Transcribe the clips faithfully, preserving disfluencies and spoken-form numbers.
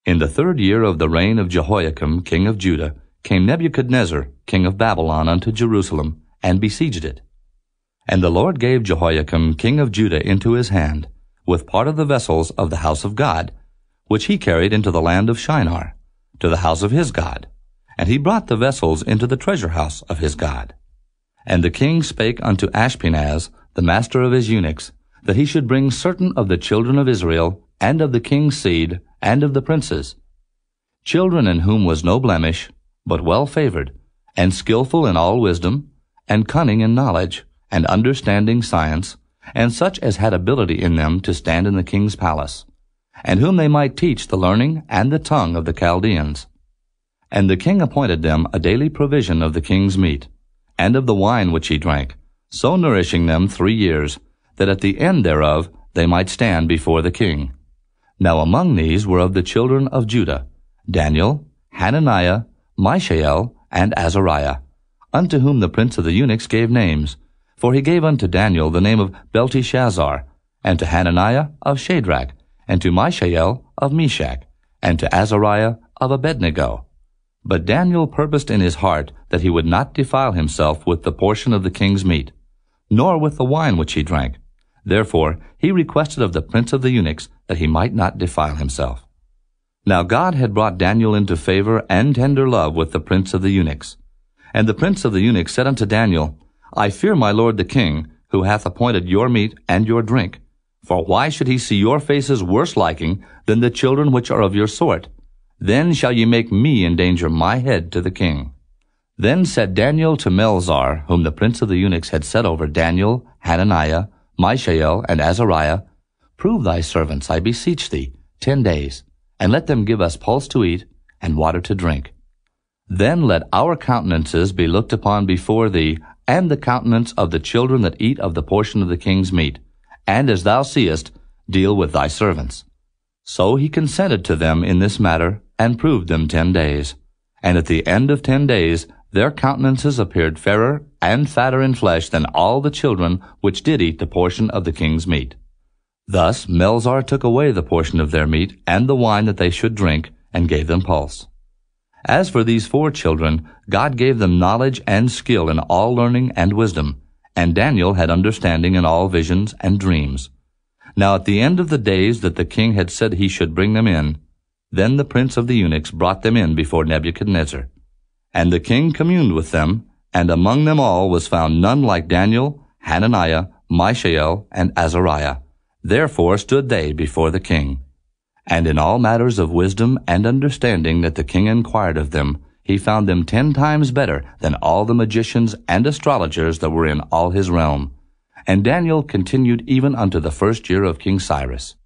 In the third year of the reign of Jehoiakim king of Judah came Nebuchadnezzar king of Babylon unto Jerusalem, and besieged it. And the Lord gave Jehoiakim king of Judah into his hand, with part of the vessels of the house of God, which he carried into the land of Shinar, to the house of his God. And he brought the vessels into the treasure house of his God. And the king spake unto Ashpenaz, the master of his eunuchs, that he should bring certain of the children of Israel, and of the king's seed, and of the princes, children in whom was no blemish, but well favored, and skillful in all wisdom, and cunning in knowledge, and understanding science, and such as had ability in them to stand in the king's palace, and whom they might teach the learning and the tongue of the Chaldeans. And the king appointed them a daily provision of the king's meat, and of the wine which he drank, so nourishing them three years, that at the end thereof they might stand before the king. Now among these were of the children of Judah, Daniel, Hananiah, Mishael, and Azariah, unto whom the prince of the eunuchs gave names. For he gave unto Daniel the name of Belteshazzar, and to Hananiah of Shadrach, and to Mishael of Meshach, and to Azariah of Abednego. But Daniel purposed in his heart that he would not defile himself with the portion of the king's meat, nor with the wine which he drank. Therefore he requested of the prince of the eunuchs that he might not defile himself. Now God had brought Daniel into favor and tender love with the prince of the eunuchs. And the prince of the eunuchs said unto Daniel, I fear my lord the king, who hath appointed your meat and your drink. For why should he see your faces worse liking than the children which are of your sort? Then shall ye make me endanger my head to the king. Then said Daniel to Melzar, whom the prince of the eunuchs had set over Daniel, Hananiah, Mishael, and Azariah, Prove thy servants, I beseech thee, ten days, and let them give us pulse to eat, and water to drink. Then let our countenances be looked upon before thee, and the countenance of the children that eat of the portion of the king's meat, and as thou seest, deal with thy servants. So he consented to them in this matter, and proved them ten days. And at the end of ten days their countenances appeared fairer and fatter in flesh than all the children which did eat the portion of the king's meat. Thus Melzar took away the portion of their meat and the wine that they should drink, and gave them pulse. As for these four children, God gave them knowledge and skill in all learning and wisdom, and Daniel had understanding in all visions and dreams. Now at the end of the days that the king had said he should bring them in, then the prince of the eunuchs brought them in before Nebuchadnezzar. And the king communed with them, and among them all was found none like Daniel, Hananiah, Mishael, and Azariah. Therefore stood they before the king. And in all matters of wisdom and understanding that the king inquired of them, he found them ten times better than all the magicians and astrologers that were in all his realm. And Daniel continued even unto the first year of King Cyrus.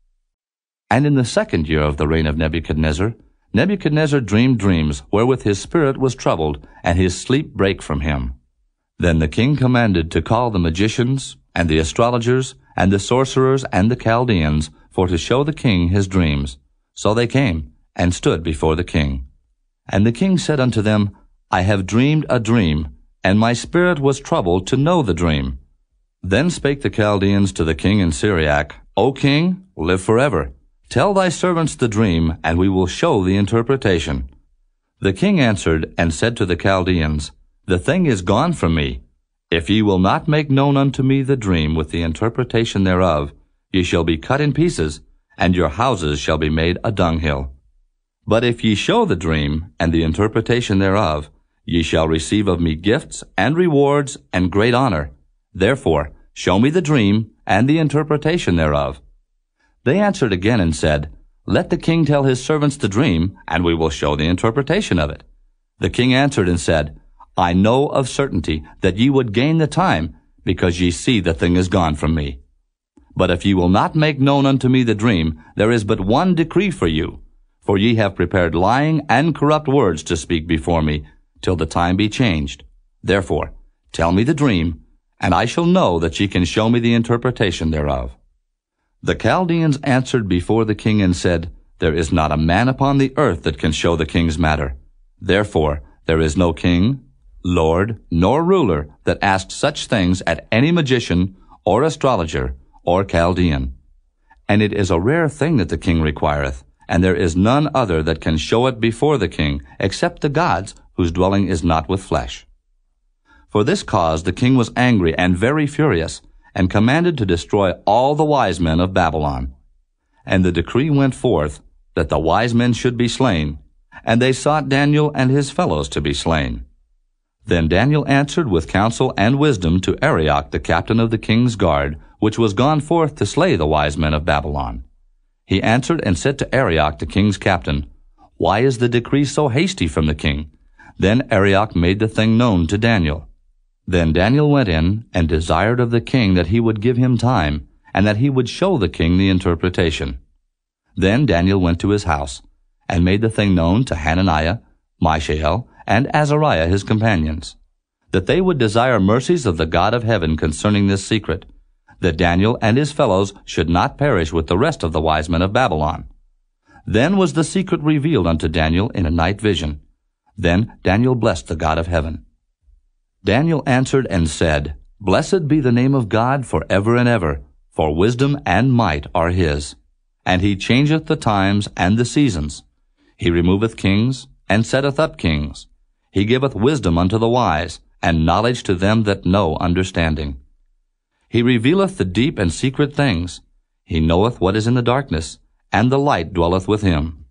And in the second year of the reign of Nebuchadnezzar, Nebuchadnezzar dreamed dreams wherewith his spirit was troubled, and his sleep brake from him. Then the king commanded to call the magicians, and the astrologers, and the sorcerers, and the Chaldeans, for to show the king his dreams. So they came, and stood before the king. And the king said unto them, I have dreamed a dream, and my spirit was troubled to know the dream. Then spake the Chaldeans to the king in Syriac, O king, live forever. Tell thy servants the dream, and we will show the interpretation. The king answered and said to the Chaldeans, The thing is gone from me. If ye will not make known unto me the dream with the interpretation thereof, ye shall be cut in pieces, and your houses shall be made a dunghill. But if ye show the dream and the interpretation thereof, ye shall receive of me gifts and rewards and great honor. Therefore show me the dream and the interpretation thereof. They answered again and said, Let the king tell his servants the dream, and we will show the interpretation of it. The king answered and said, I know of certainty that ye would gain the time, because ye see the thing is gone from me. But if ye will not make known unto me the dream, there is but one decree for you. For ye have prepared lying and corrupt words to speak before me, till the time be changed. Therefore tell me the dream, and I shall know that ye can show me the interpretation thereof. The Chaldeans answered before the king and said, There is not a man upon the earth that can show the king's matter. Therefore there is no king, lord, nor ruler that asked such things at any magician, or astrologer, or Chaldean. And it is a rare thing that the king requireth, and there is none other that can show it before the king, except the gods, whose dwelling is not with flesh. For this cause the king was angry and very furious, and commanded to destroy all the wise men of Babylon. And the decree went forth that the wise men should be slain, and they sought Daniel and his fellows to be slain. Then Daniel answered with counsel and wisdom to Arioch the captain of the king's guard, which was gone forth to slay the wise men of Babylon. He answered and said to Arioch the king's captain, Why is the decree so hasty from the king? Then Arioch made the thing known to Daniel. Then Daniel went in and desired of the king that he would give him time, and that he would show the king the interpretation. Then Daniel went to his house, and made the thing known to Hananiah, Mishael, and Azariah his companions, that they would desire mercies of the God of heaven concerning this secret, that Daniel and his fellows should not perish with the rest of the wise men of Babylon. Then was the secret revealed unto Daniel in a night vision. Then Daniel blessed the God of heaven. Daniel answered and said, Blessed be the name of God for ever and ever, for wisdom and might are his. And he changeth the times and the seasons. He removeth kings, and setteth up kings. He giveth wisdom unto the wise, and knowledge to them that know understanding. He revealeth the deep and secret things. He knoweth what is in the darkness, and the light dwelleth with him.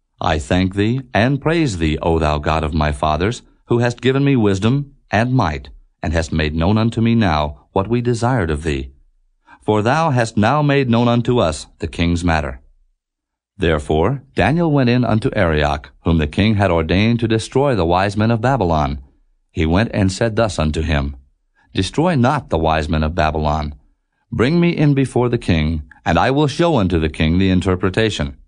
I thank thee, and praise thee, O thou God of my fathers, who hast given me wisdom and might, and hast made known unto me now what we desired of thee. For thou hast now made known unto us the king's matter. Therefore Daniel went in unto Arioch, whom the king had ordained to destroy the wise men of Babylon. He went and said thus unto him, Destroy not the wise men of Babylon. Bring me in before the king, and I will show unto the king the interpretation.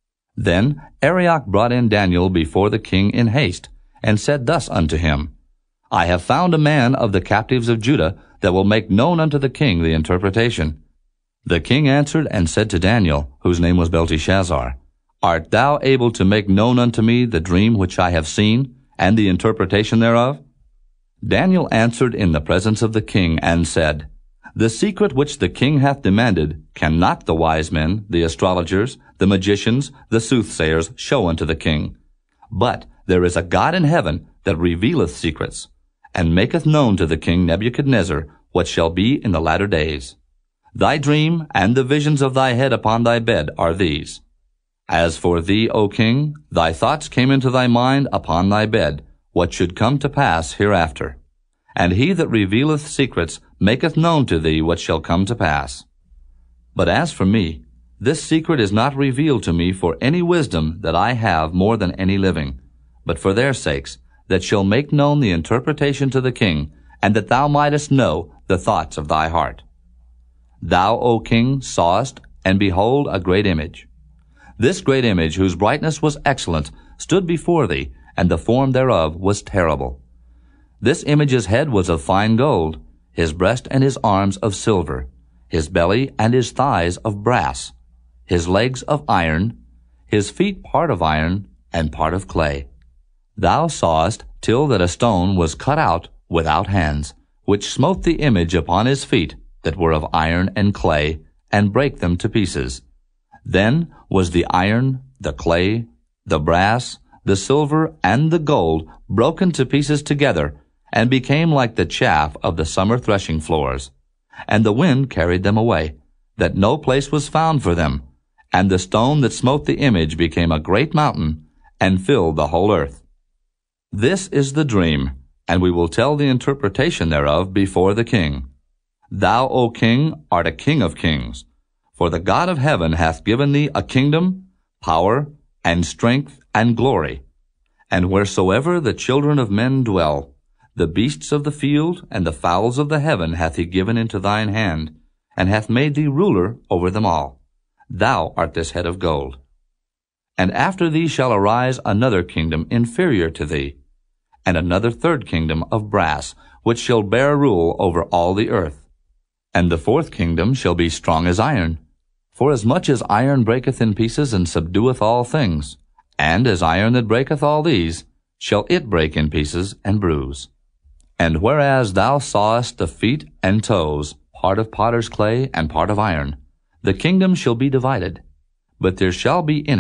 Then Arioch brought in Daniel before the king in haste, and said thus unto him, I have found a man of the captives of Judah that will make known unto the king the interpretation. The king answered and said to Daniel, whose name was Belteshazzar, Art thou able to make known unto me the dream which I have seen, and the interpretation thereof? Daniel answered in the presence of the king, and said, The secret which the king hath demanded cannot the wise men, the astrologers, the magicians, the soothsayers show unto the king. But there is a God in heaven that revealeth secrets, and maketh known to the king Nebuchadnezzar what shall be in the latter days. Thy dream and the visions of thy head upon thy bed are these. As for thee, O king, thy thoughts came into thy mind upon thy bed, what should come to pass hereafter. And he that revealeth secrets maketh known to thee what shall come to pass. But as for me, this secret is not revealed to me for any wisdom that I have more than any living, but for their sakes, that shall make known the interpretation to the king, and that thou mightest know the thoughts of thy heart. Thou, O king, sawest, and behold, a great image. This great image, whose brightness was excellent, stood before thee, and the form thereof was terrible. This image's head was of fine gold, his breast and his arms of silver, his belly and his thighs of brass, his legs of iron, his feet part of iron, and part of clay. Thou sawest till that a stone was cut out without hands, which smote the image upon his feet, that were of iron and clay, and brake them to pieces. Then was the iron, the clay, the brass, the silver, and the gold broken to pieces together, and became like the chaff of the summer threshing floors. And the wind carried them away, that no place was found for them. And the stone that smote the image became a great mountain, and filled the whole earth. This is the dream, and we will tell the interpretation thereof before the king. Thou, O king, art a king of kings, for the God of heaven hath given thee a kingdom, power, and strength, and glory. And wheresoever the children of men dwell, the beasts of the field and the fowls of the heaven hath he given into thine hand, and hath made thee ruler over them all. Thou art this head of gold. And after thee shall arise another kingdom inferior to thee, and another third kingdom of brass, which shall bear rule over all the earth. And the fourth kingdom shall be strong as iron. For as much as iron breaketh in pieces and subdueth all things, and as iron that breaketh all these, shall it break in pieces and bruise. And whereas thou sawest the feet and toes, part of potter's clay and part of iron, the kingdom shall be divided, but there shall be in it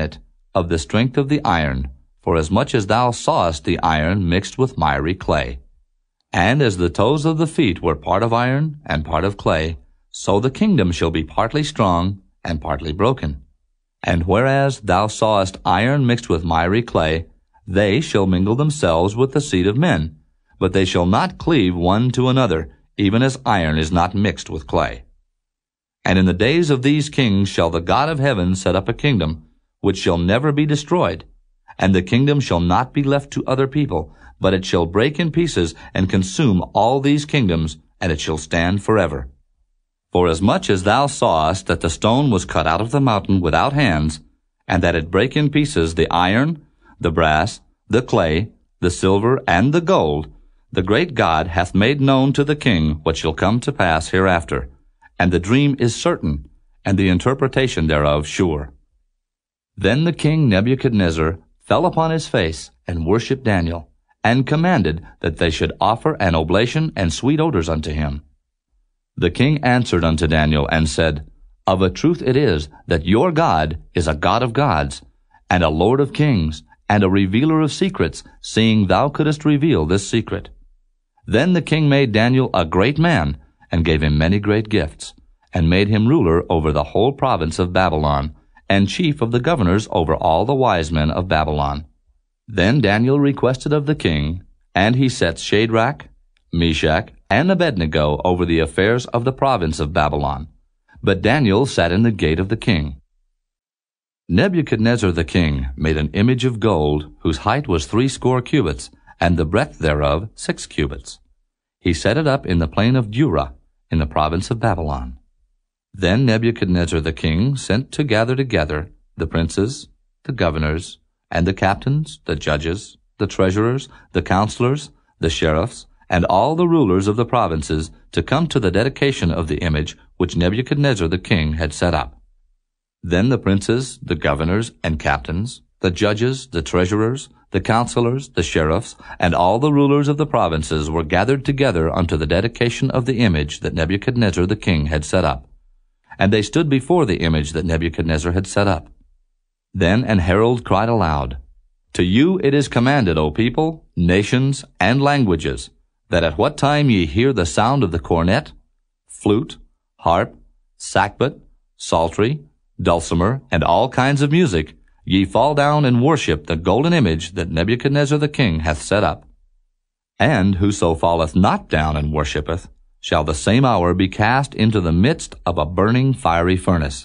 of the strength of the iron, forasmuch as thou sawest the iron mixed with miry clay. And as the toes of the feet were part of iron and part of clay, so the kingdom shall be partly strong and partly broken. And whereas thou sawest iron mixed with miry clay, they shall mingle themselves with the seed of men, but they shall not cleave one to another, even as iron is not mixed with clay. And in the days of these kings shall the God of heaven set up a kingdom, which shall never be destroyed, and the kingdom shall not be left to other people, but it shall break in pieces and consume all these kingdoms, and it shall stand forever. Forasmuch as thou sawest that the stone was cut out of the mountain without hands, and that it brake in pieces the iron, the brass, the clay, the silver, and the gold, the great God hath made known to the king what shall come to pass hereafter, and the dream is certain, and the interpretation thereof sure. Then the king Nebuchadnezzar fell upon his face and worshipped Daniel, and commanded that they should offer an oblation and sweet odors unto him. The king answered unto Daniel and said, Of a truth it is that your God is a God of gods, and a Lord of kings, and a revealer of secrets, seeing thou couldest reveal this secret. Then the king made Daniel a great man, and gave him many great gifts, and made him ruler over the whole province of Babylon, and chief of the governors over all the wise men of Babylon. Then Daniel requested of the king, and he set Shadrach, Meshach, and Abednego over the affairs of the province of Babylon. But Daniel sat in the gate of the king. Nebuchadnezzar the king made an image of gold, whose height was threescore cubits, and the breadth thereof six cubits. He set it up in the plain of Dura, in the province of Babylon. Then Nebuchadnezzar the king sent to gather together the princes, the governors, and the captains, the judges, the treasurers, the counselors, the sheriffs, and all the rulers of the provinces to come to the dedication of the image which Nebuchadnezzar the king had set up. Then the princes, the governors, and captains, the judges, the treasurers, the counselors, the sheriffs, and all the rulers of the provinces were gathered together unto the dedication of the image that Nebuchadnezzar the king had set up. And they stood before the image that Nebuchadnezzar had set up. Then an herald cried aloud, To you it is commanded, O people, nations, and languages, that at what time ye hear the sound of the cornet, flute, harp, sackbut, psaltery, dulcimer, and all kinds of music, ye fall down and worship the golden image that Nebuchadnezzar the king hath set up. And whoso falleth not down and worshippeth, shall the same hour be cast into the midst of a burning fiery furnace.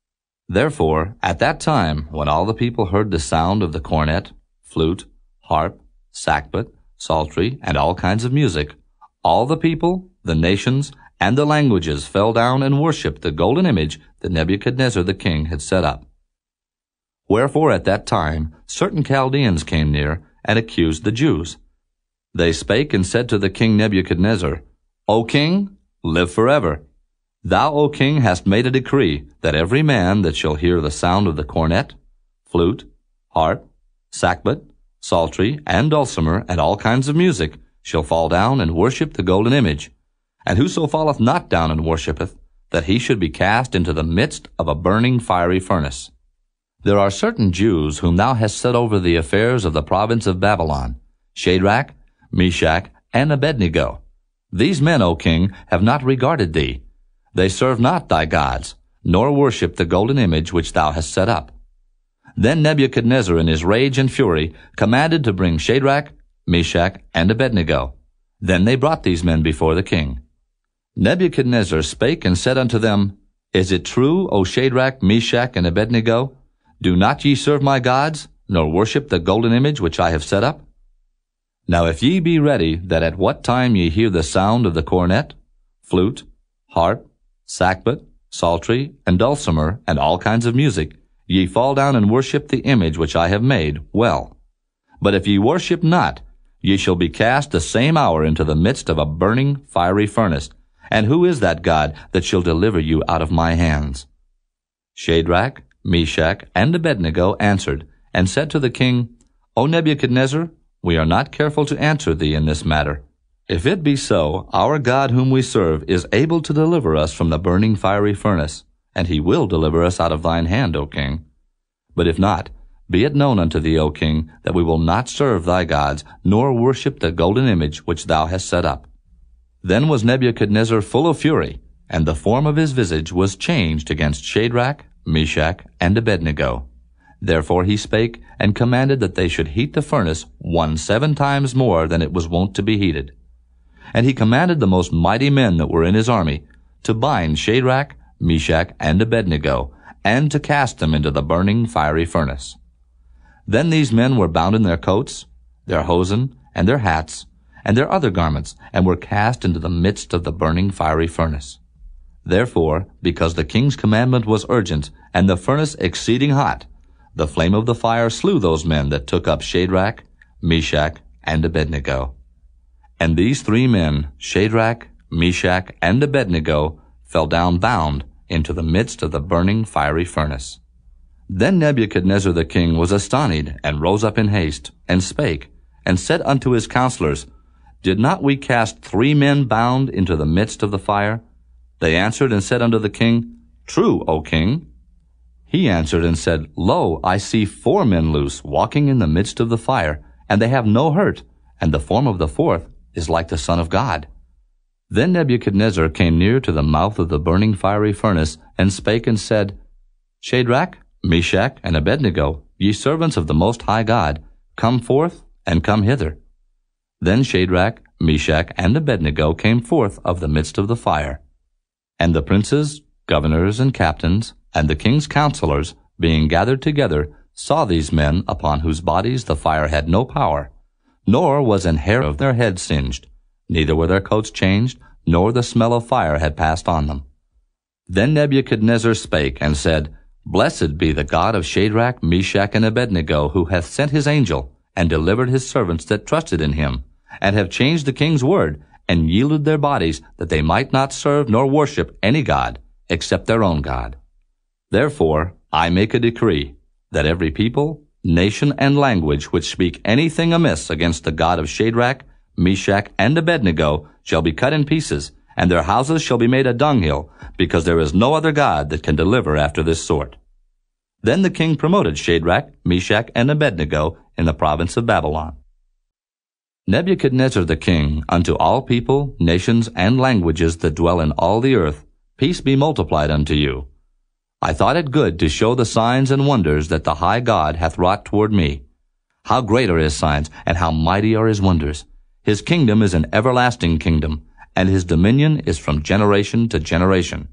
Therefore, at that time, when all the people heard the sound of the cornet, flute, harp, sackbut, psaltery, and all kinds of music, all the people, the nations, and the languages fell down and worshipped the golden image that Nebuchadnezzar the king had set up. Wherefore at that time certain Chaldeans came near, and accused the Jews. They spake and said to the king Nebuchadnezzar, O king, live forever. Thou, O king, hast made a decree that every man that shall hear the sound of the cornet, flute, harp, sackbut, psaltery, and dulcimer, and all kinds of music, shall fall down and worship the golden image. And whoso falleth not down and worshippeth, that he should be cast into the midst of a burning fiery furnace. There are certain Jews whom thou hast set over the affairs of the province of Babylon, Shadrach, Meshach, and Abednego. These men, O king, have not regarded thee. They serve not thy gods, nor worship the golden image which thou hast set up. Then Nebuchadnezzar in his rage and fury commanded to bring Shadrach, Meshach, and Abednego. Then they brought these men before the king. Nebuchadnezzar spake and said unto them, Is it true, O Shadrach, Meshach, and Abednego? Do not ye serve my gods, nor worship the golden image which I have set up? Now if ye be ready, that at what time ye hear the sound of the cornet, flute, harp, sackbut, psaltery, and dulcimer, and all kinds of music, ye fall down and worship the image which I have made, well. But if ye worship not, ye shall be cast the same hour into the midst of a burning fiery furnace. And who is that God that shall deliver you out of my hands? Shadrach, Meshach, and Abednego answered, and said to the king, O Nebuchadnezzar, we are not careful to answer thee in this matter. If it be so, our God whom we serve is able to deliver us from the burning fiery furnace, and he will deliver us out of thine hand, O king. But if not, Be it known unto thee, O king, that we will not serve thy gods, nor worship the golden image which thou hast set up. Then was Nebuchadnezzar full of fury, and the form of his visage was changed against Shadrach, Meshach, and Abednego. Therefore he spake, and commanded that they should heat the furnace one seven times more than it was wont to be heated. And he commanded the most mighty men that were in his army to bind Shadrach, Meshach, and Abednego, and to cast them into the burning fiery furnace. Then these men were bound in their coats, their hosen, and their hats, and their other garments, and were cast into the midst of the burning fiery furnace. Therefore, because the king's commandment was urgent, and the furnace exceeding hot, the flame of the fire slew those men that took up Shadrach, Meshach, and Abednego. And these three men, Shadrach, Meshach, and Abednego, fell down bound into the midst of the burning fiery furnace. Then Nebuchadnezzar the king was astonished, and rose up in haste, and spake, and said unto his counselors, Did not we cast three men bound into the midst of the fire? They answered and said unto the king, True, O king. He answered and said, Lo, I see four men loose, walking in the midst of the fire, and they have no hurt, and the form of the fourth is like the Son of God. Then Nebuchadnezzar came near to the mouth of the burning fiery furnace, and spake and said, Shadrach, Meshach, and Abednego, ye servants of the Most High God, come forth, and come hither. Then Shadrach, Meshach, and Abednego came forth of the midst of the fire. And the princes, governors, and captains, and the king's counselors, being gathered together, saw these men upon whose bodies the fire had no power, nor was an hair of their head singed, neither were their coats changed, nor the smell of fire had passed on them. Then Nebuchadnezzar spake and said, Blessed be the God of Shadrach, Meshach, and Abednego, who hath sent his angel, and delivered his servants that trusted in him, and have changed the king's word, and yielded their bodies, that they might not serve nor worship any god, except their own God. Therefore I make a decree, that every people, nation, and language which speak anything amiss against the God of Shadrach, Meshach, and Abednego shall be cut in pieces, and their houses shall be made a dunghill, because there is no other God that can deliver after this sort. Then the king promoted Shadrach, Meshach, and Abednego in the province of Babylon. Nebuchadnezzar the king, unto all people, nations, and languages that dwell in all the earth, peace be multiplied unto you. I thought it good to show the signs and wonders that the high God hath wrought toward me. How great are his signs, and how mighty are his wonders! His kingdom is an everlasting kingdom, and his dominion is from generation to generation.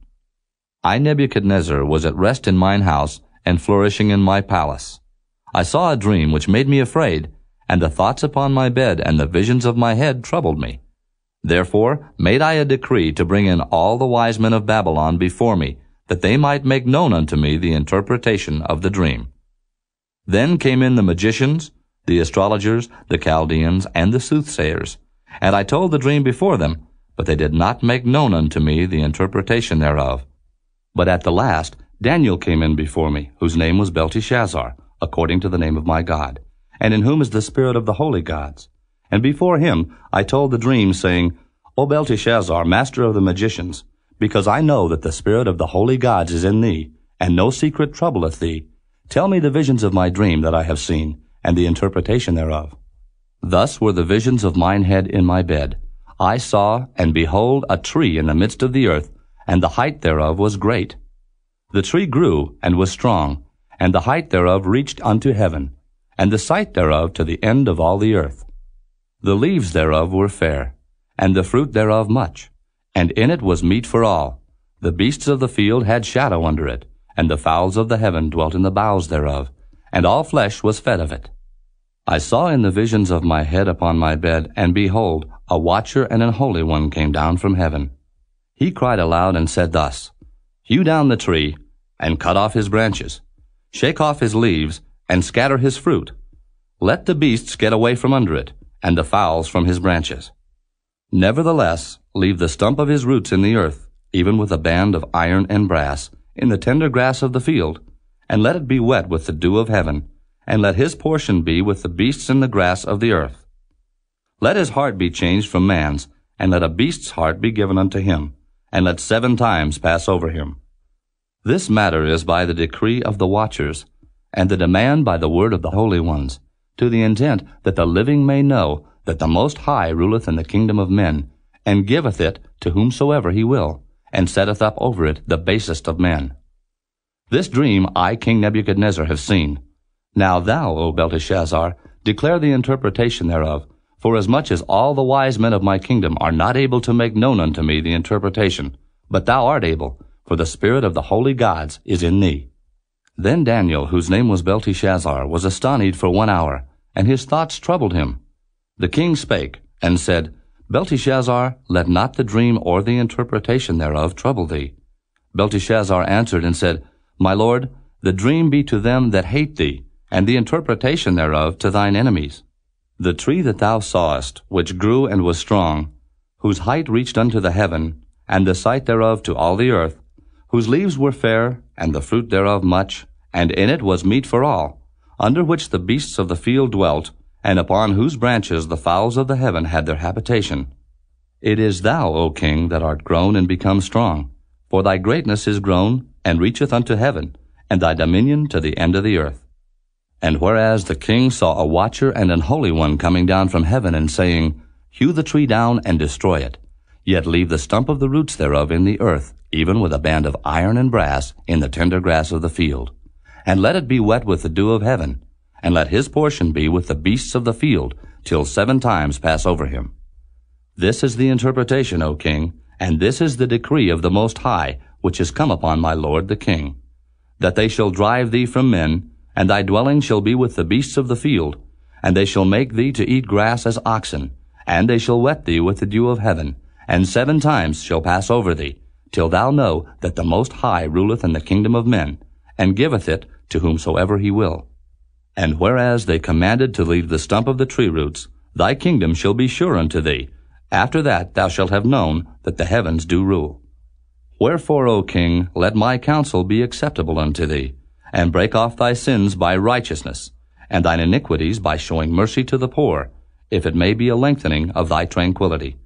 I, Nebuchadnezzar, was at rest in mine house, and flourishing in my palace. I saw a dream which made me afraid, and the thoughts upon my bed and the visions of my head troubled me. Therefore made I a decree to bring in all the wise men of Babylon before me, that they might make known unto me the interpretation of the dream. Then came in the magicians, the astrologers, the Chaldeans, and the soothsayers, and I told the dream before them, but they did not make known unto me the interpretation thereof. But at the last Daniel came in before me, whose name was Belteshazzar, according to the name of my God, and in whom is the spirit of the holy gods. And before him I told the dream, saying, O Belteshazzar, master of the magicians, because I know that the spirit of the holy gods is in thee, and no secret troubleth thee, tell me the visions of my dream that I have seen, and the interpretation thereof. Thus were the visions of mine head in my bed. I saw, and behold, a tree in the midst of the earth, and the height thereof was great. The tree grew, and was strong, and the height thereof reached unto heaven, and the sight thereof to the end of all the earth. The leaves thereof were fair, and the fruit thereof much, and in it was meat for all. The beasts of the field had shadow under it, and the fowls of the heaven dwelt in the boughs thereof, and all flesh was fed of it. I saw in the visions of my head upon my bed, and behold, a watcher and an holy one came down from heaven. He cried aloud and said thus, Hew down the tree, and cut off his branches, shake off his leaves, and scatter his fruit. Let the beasts get away from under it, and the fowls from his branches. Nevertheless, leave the stump of his roots in the earth, even with a band of iron and brass, in the tender grass of the field, and let it be wet with the dew of heaven, and let his portion be with the beasts in the grass of the earth. Let his heart be changed from man's, and let a beast's heart be given unto him, and let seven times pass over him. This matter is by the decree of the watchers, and the demand by the word of the holy ones, to the intent that the living may know that the Most High ruleth in the kingdom of men, and giveth it to whomsoever he will, and setteth up over it the basest of men. This dream I, King Nebuchadnezzar, have seen. Now thou, O Belteshazzar, declare the interpretation thereof, forasmuch as all the wise men of my kingdom are not able to make known unto me the interpretation, but thou art able, for the spirit of the holy gods is in thee. Then Daniel, whose name was Belteshazzar, was astonied for one hour, and his thoughts troubled him. The king spake, and said, Belteshazzar, let not the dream or the interpretation thereof trouble thee. Belteshazzar answered and said, My lord, the dream be to them that hate thee, and the interpretation thereof to thine enemies. The tree that thou sawest, which grew and was strong, whose height reached unto the heaven, and the sight thereof to all the earth, whose leaves were fair, and the fruit thereof much, and in it was meat for all, under which the beasts of the field dwelt, and upon whose branches the fowls of the heaven had their habitation. It is thou, O king, that art grown and become strong, for thy greatness is grown, and reacheth unto heaven, and thy dominion to the end of the earth. And whereas the king saw a watcher and an holy one coming down from heaven, and saying, Hew the tree down and destroy it, yet leave the stump of the roots thereof in the earth, even with a band of iron and brass in the tender grass of the field. And let it be wet with the dew of heaven, and let his portion be with the beasts of the field, till seven times pass over him. This is the interpretation, O king, and this is the decree of the Most High, which is come upon my lord the king, that they shall drive thee from men, and thy dwelling shall be with the beasts of the field, and they shall make thee to eat grass as oxen, and they shall wet thee with the dew of heaven, and seven times shall pass over thee, till thou know that the Most High ruleth in the kingdom of men, and giveth it to whomsoever he will. And whereas they commanded to leave the stump of the tree roots, thy kingdom shall be sure unto thee. After that thou shalt have known that the heavens do rule. Wherefore, O king, let my counsel be acceptable unto thee, and break off thy sins by righteousness, and thine iniquities by showing mercy to the poor, if it may be a lengthening of thy tranquility.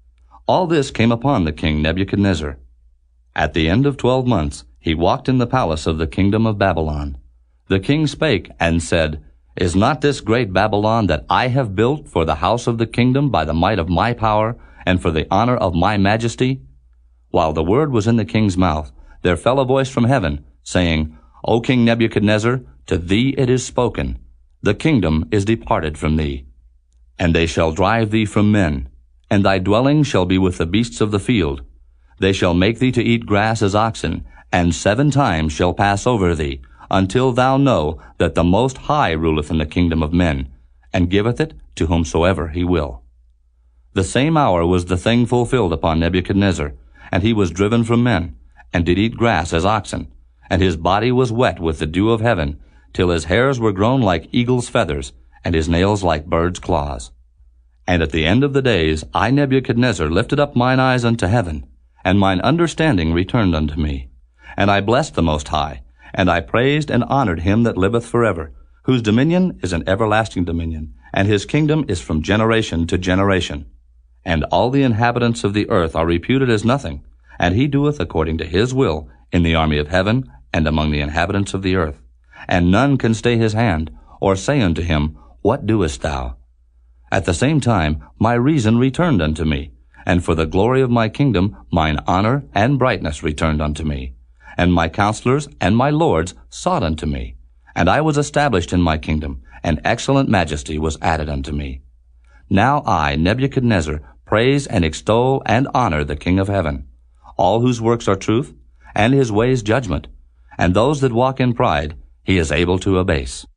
All this came upon the king Nebuchadnezzar. At the end of twelve months he walked in the palace of the kingdom of Babylon. The king spake and said, Is not this great Babylon that I have built for the house of the kingdom by the might of my power, and for the honor of my majesty? While the word was in the king's mouth, there fell a voice from heaven, saying, O King Nebuchadnezzar, to thee it is spoken, the kingdom is departed from thee. And they shall drive thee from men, and thy dwelling shall be with the beasts of the field. They shall make thee to eat grass as oxen, and seven times shall pass over thee, until thou know that the Most High ruleth in the kingdom of men, and giveth it to whomsoever he will. The same hour was the thing fulfilled upon Nebuchadnezzar, and he was driven from men, and did eat grass as oxen, and his body was wet with the dew of heaven, till his hairs were grown like eagle's feathers, and his nails like birds' claws. And at the end of the days I Nebuchadnezzar lifted up mine eyes unto heaven, and mine understanding returned unto me. And I blessed the Most High, and I praised and honored him that liveth forever, whose dominion is an everlasting dominion, and his kingdom is from generation to generation. And all the inhabitants of the earth are reputed as nothing, and he doeth according to his will in the army of heaven and among the inhabitants of the earth. And none can stay his hand, or say unto him, What doest thou? At the same time my reason returned unto me, and for the glory of my kingdom mine honor and brightness returned unto me. And my counselors and my lords sought unto me, and I was established in my kingdom, and excellent majesty was added unto me. Now I, Nebuchadnezzar, praise and extol and honor the King of heaven, all whose works are truth, and his ways judgment, and those that walk in pride he is able to abase.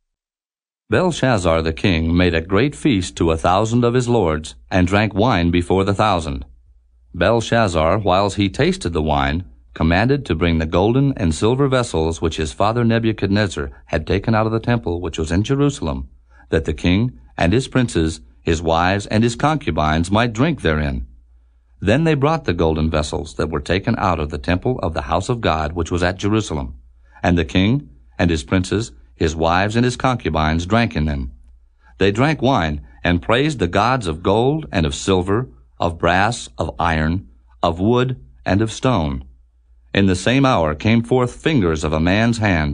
Belshazzar the king made a great feast to a thousand of his lords, and drank wine before the thousand. Belshazzar, whiles he tasted the wine, commanded to bring the golden and silver vessels which his father Nebuchadnezzar had taken out of the temple which was in Jerusalem, that the king and his princes, his wives, and his concubines might drink therein. Then they brought the golden vessels that were taken out of the temple of the house of God which was at Jerusalem, and the king and his princes, his wives, and his concubines drank in them. They drank wine, and praised the gods of gold and of silver, of brass, of iron, of wood, and of stone. In the same hour came forth fingers of a man's hand,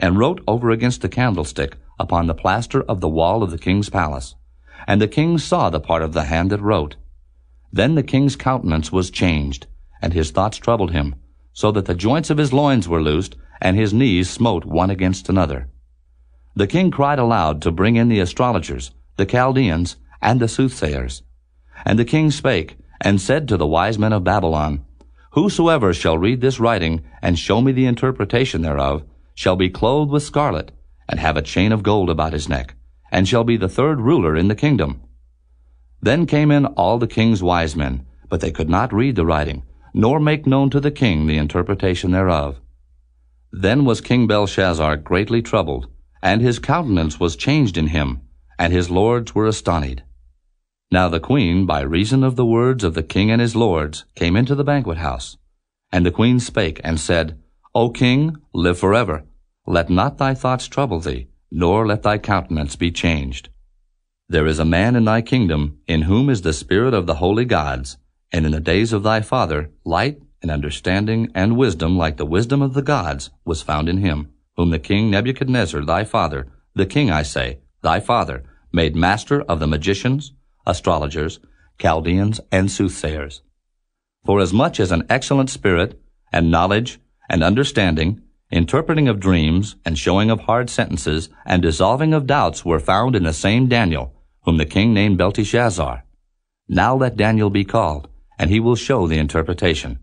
and wrote over against the candlestick upon the plaster of the wall of the king's palace. And the king saw the part of the hand that wrote. Then the king's countenance was changed, and his thoughts troubled him, so that the joints of his loins were loosed, and his knees smote one against another. The king cried aloud to bring in the astrologers, the Chaldeans, and the soothsayers. And the king spake, and said to the wise men of Babylon, Whosoever shall read this writing, and show me the interpretation thereof, shall be clothed with scarlet, and have a chain of gold about his neck, and shall be the third ruler in the kingdom. Then came in all the king's wise men, but they could not read the writing, nor make known to the king the interpretation thereof. Then was King Belshazzar greatly troubled, and his countenance was changed in him, and his lords were astonied. Now the queen, by reason of the words of the king and his lords, came into the banquet house. And the queen spake, and said, O king, live forever. Let not thy thoughts trouble thee, nor let thy countenance be changed. There is a man in thy kingdom, in whom is the spirit of the holy gods, and in the days of thy father light and understanding and wisdom like the wisdom of the gods was found in him, whom the king Nebuchadnezzar thy father, the king, I say, thy father, made master of the magicians, astrologers, Chaldeans, and soothsayers. For as much as an excellent spirit, and knowledge, and understanding, interpreting of dreams, and showing of hard sentences, and dissolving of doubts were found in the same Daniel, whom the king named Belteshazzar. Now let Daniel be called, and he will show the interpretation.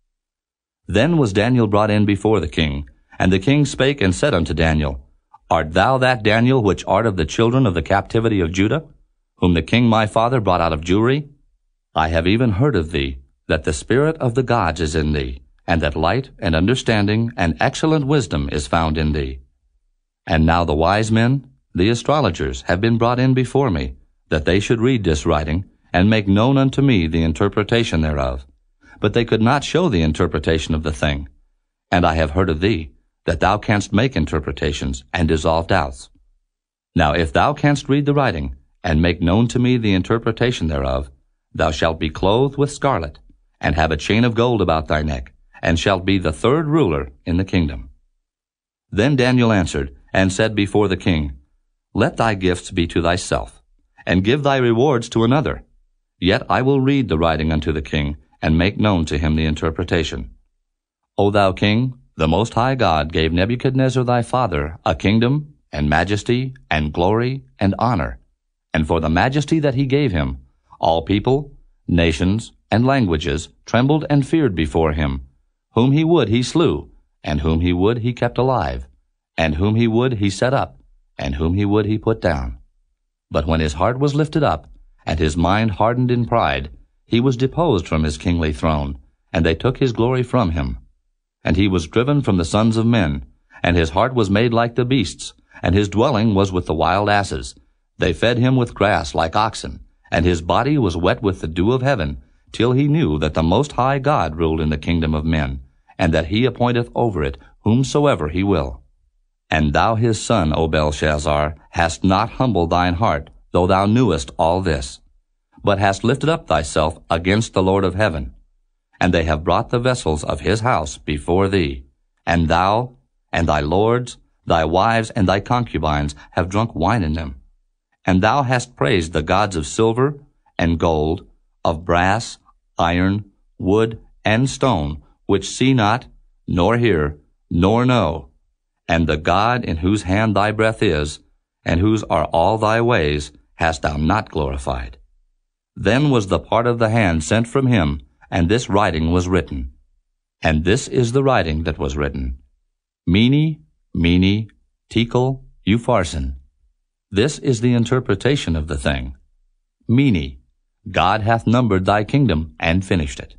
Then was Daniel brought in before the king, and the king spake and said unto Daniel, Art thou that Daniel which art of the children of the captivity of Judah, whom the king my father brought out of Jewry? I have even heard of thee, that the spirit of the gods is in thee, and that light and understanding and excellent wisdom is found in thee. And now the wise men, the astrologers, have been brought in before me, that they should read this writing, and make known unto me the interpretation thereof. But they could not show the interpretation of the thing. And I have heard of thee, that thou canst make interpretations, and dissolve doubts. Now if thou canst read the writing, and make known to me the interpretation thereof, thou shalt be clothed with scarlet, and have a chain of gold about thy neck, and shalt be the third ruler in the kingdom. Then Daniel answered, and said before the king, Let thy gifts be to thyself, and give thy rewards to another. Yet I will read the writing unto the king, and make known to him the interpretation. O thou king, the Most High God gave Nebuchadnezzar thy father a kingdom, and majesty, and glory, and honor. And for the majesty that he gave him, all people, nations, and languages trembled and feared before him. Whom he would he slew, and whom he would he kept alive, and whom he would he set up, and whom he would he put down. But when his heart was lifted up, and his mind hardened in pride, he was deposed from his kingly throne, and they took his glory from him. And he was driven from the sons of men, and his heart was made like the beasts, and his dwelling was with the wild asses. They fed him with grass like oxen, and his body was wet with the dew of heaven, till he knew that the Most High God ruled in the kingdom of men, and that he appointeth over it whomsoever he will. And thou his son, O Belshazzar, hast not humbled thine heart, though thou knewest all this, but hast lifted up thyself against the Lord of heaven. And they have brought the vessels of his house before thee, and thou, and thy lords, thy wives, and thy concubines have drunk wine in them. And thou hast praised the gods of silver and gold, of brass, iron, wood, and stone, which see not, nor hear, nor know, and the God in whose hand thy breath is, and whose are all thy ways, hast thou not glorified. Then was the part of the hand sent from him, and this writing was written. And this is the writing that was written. Mene, Mene, Tekel, Upharsin. This is the interpretation of the thing. Mene, God hath numbered thy kingdom, and finished it.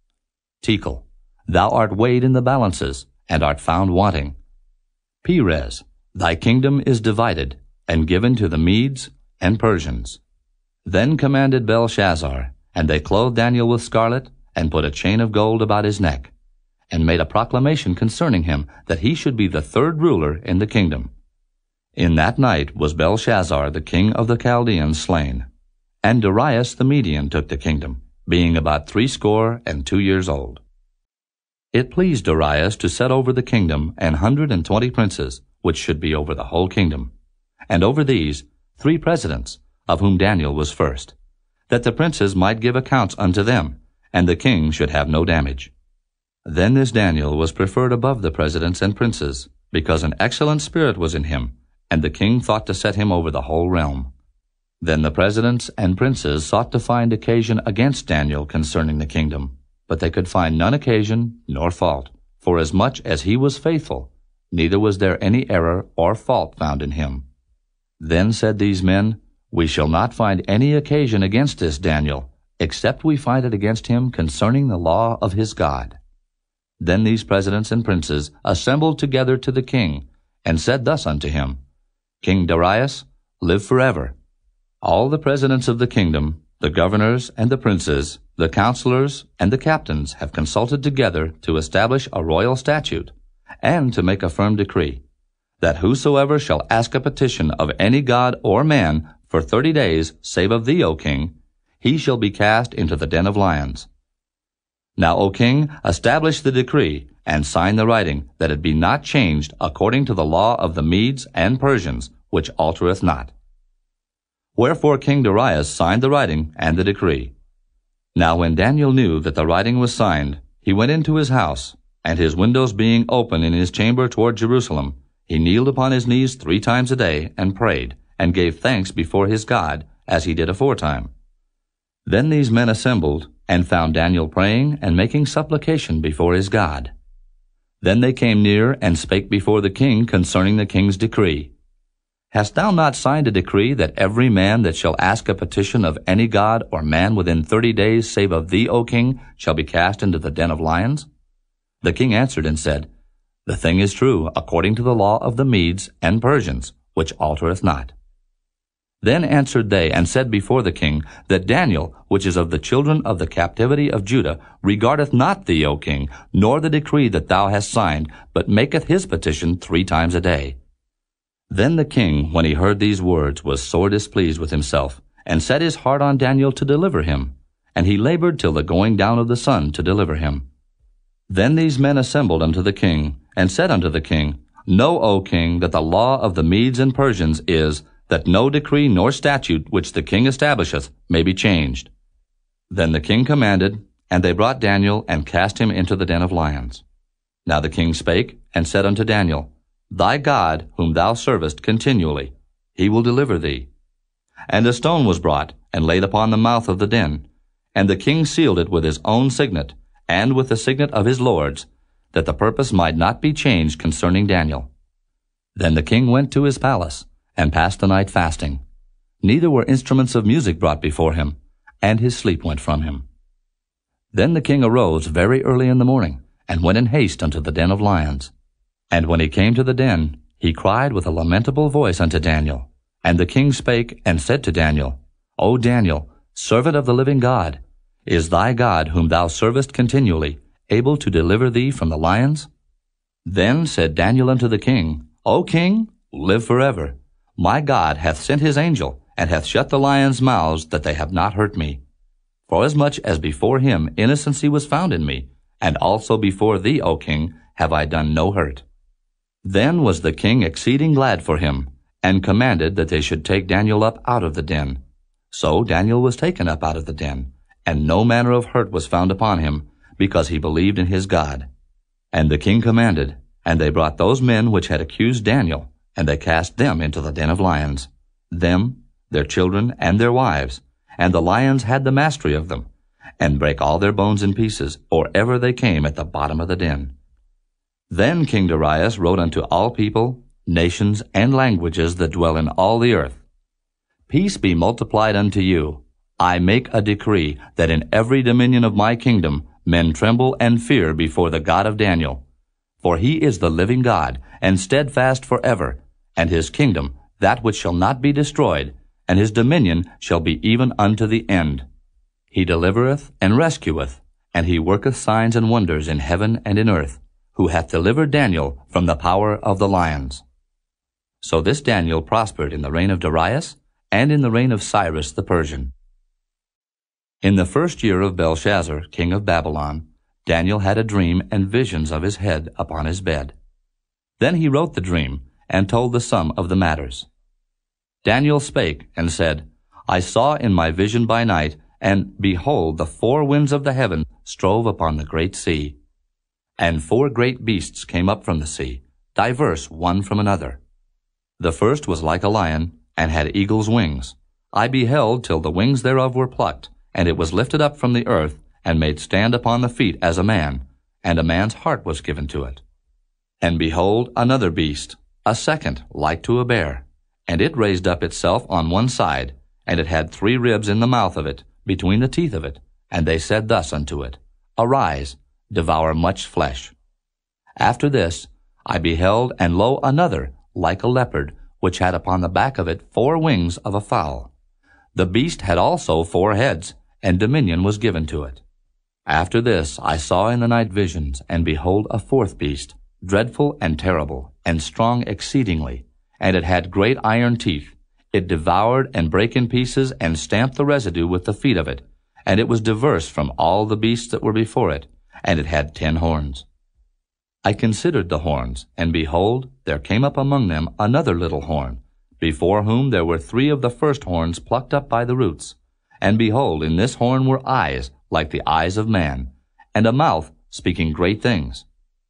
Tekel, thou art weighed in the balances, and art found wanting. Peres, thy kingdom is divided, and given to the Medes and Persians. Then commanded Belshazzar, and they clothed Daniel with scarlet, and put a chain of gold about his neck, and made a proclamation concerning him, that he should be the third ruler in the kingdom. In that night was Belshazzar the king of the Chaldeans slain, and Darius the Median took the kingdom, being about threescore and two years old. It pleased Darius to set over the kingdom an hundred and twenty princes, which should be over the whole kingdom, and over these three presidents, of whom Daniel was first, that the princes might give accounts unto them, and the king should have no damage. Then this Daniel was preferred above the presidents and princes, because an excellent spirit was in him, and the king thought to set him over the whole realm. Then the presidents and princes sought to find occasion against Daniel concerning the kingdom, but they could find none occasion nor fault, forasmuch as he was faithful, neither was there any error or fault found in him. Then said these men, We shall not find any occasion against this Daniel, except we find it against him concerning the law of his God. Then these presidents and princes assembled together to the king, and said thus unto him, King Darius, live forever. All the presidents of the kingdom, the governors and the princes, the counselors and the captains have consulted together to establish a royal statute, and to make a firm decree, that whosoever shall ask a petition of any god or man for thirty days, save of thee, O king, he shall be cast into the den of lions. Now, O king, establish the decree, and sign the writing, that it be not changed according to the law of the Medes and Persians, which altereth not. Wherefore King Darius signed the writing and the decree. Now when Daniel knew that the writing was signed, he went into his house, and his windows being open in his chamber toward Jerusalem, he kneeled upon his knees three times a day, and prayed, and gave thanks before his God, as he did aforetime. Then these men assembled, and found Daniel praying and making supplication before his God. Then they came near, and spake before the king concerning the king's decree. Hast thou not signed a decree that every man that shall ask a petition of any god or man within thirty days, save of thee, O king, shall be cast into the den of lions? The king answered and said, The thing is true, according to the law of the Medes and Persians, which altereth not. Then answered they, and said before the king, that Daniel, which is of the children of the captivity of Judah, regardeth not thee, O king, nor the decree that thou hast signed, but maketh his petition three times a day. Then the king, when he heard these words, was sore displeased with himself, and set his heart on Daniel to deliver him. And he labored till the going down of the sun to deliver him. Then these men assembled unto the king, and said unto the king, Know, O king, that the law of the Medes and Persians is, that no decree nor statute which the king establisheth may be changed. Then the king commanded, and they brought Daniel, and cast him into the den of lions. Now the king spake, and said unto Daniel, Thy God, whom thou servest continually, he will deliver thee. And a stone was brought, and laid upon the mouth of the den. And the king sealed it with his own signet, and with the signet of his lords, that the purpose might not be changed concerning Daniel. Then the king went to his palace, and passed the night fasting. Neither were instruments of music brought before him, and his sleep went from him. Then the king arose very early in the morning, and went in haste unto the den of lions. And when he came to the den, he cried with a lamentable voice unto Daniel. And the king spake, and said to Daniel, O Daniel, servant of the living God, is thy God, whom thou servest continually, able to deliver thee from the lions? Then said Daniel unto the king, O king, live forever. My God hath sent his angel, and hath shut the lions' mouths, that they have not hurt me. Forasmuch as before him innocency was found in me, and also before thee, O king, have I done no hurt. Then was the king exceeding glad for him, and commanded that they should take Daniel up out of the den. So Daniel was taken up out of the den, and no manner of hurt was found upon him, because he believed in his God. And the king commanded, and they brought those men which had accused Daniel, and they cast them into the den of lions, them, their children, and their wives, and the lions had the mastery of them, and brake all their bones in pieces, or ever they came at the bottom of the den. Then King Darius wrote unto all people, nations, and languages that dwell in all the earth, Peace be multiplied unto you. I make a decree that in every dominion of my kingdom men tremble and fear before the God of Daniel. For he is the living God, and steadfast forever, and his kingdom that which shall not be destroyed, and his dominion shall be even unto the end. He delivereth and rescueth, and he worketh signs and wonders in heaven and in earth, who hath delivered Daniel from the power of the lions. So this Daniel prospered in the reign of Darius, and in the reign of Cyrus the Persian. In the first year of Belshazzar, king of Babylon, Daniel had a dream and visions of his head upon his bed. Then he wrote the dream, and told the sum of the matters. Daniel spake, and said, I saw in my vision by night, and behold, the four winds of the heaven strove upon the great sea. And four great beasts came up from the sea, diverse one from another. The first was like a lion, and had eagle's wings. I beheld till the wings thereof were plucked, and it was lifted up from the earth, and made stand upon the feet as a man, and a man's heart was given to it. And behold, another beast, a second, like to a bear, and it raised up itself on one side, and it had three ribs in the mouth of it, between the teeth of it, and they said thus unto it, Arise, devour much flesh. After this I beheld, and lo, another, like a leopard, which had upon the back of it four wings of a fowl. The beast had also four heads, and dominion was given to it. After this I saw in the night visions, and behold a fourth beast, dreadful and terrible, and strong exceedingly, and it had great iron teeth. It devoured and brake in pieces, and stamped the residue with the feet of it, and it was diverse from all the beasts that were before it, and it had ten horns. I considered the horns, and behold, there came up among them another little horn, before whom there were three of the first horns plucked up by the roots. And behold, in this horn were eyes like the eyes of man, and a mouth speaking great things.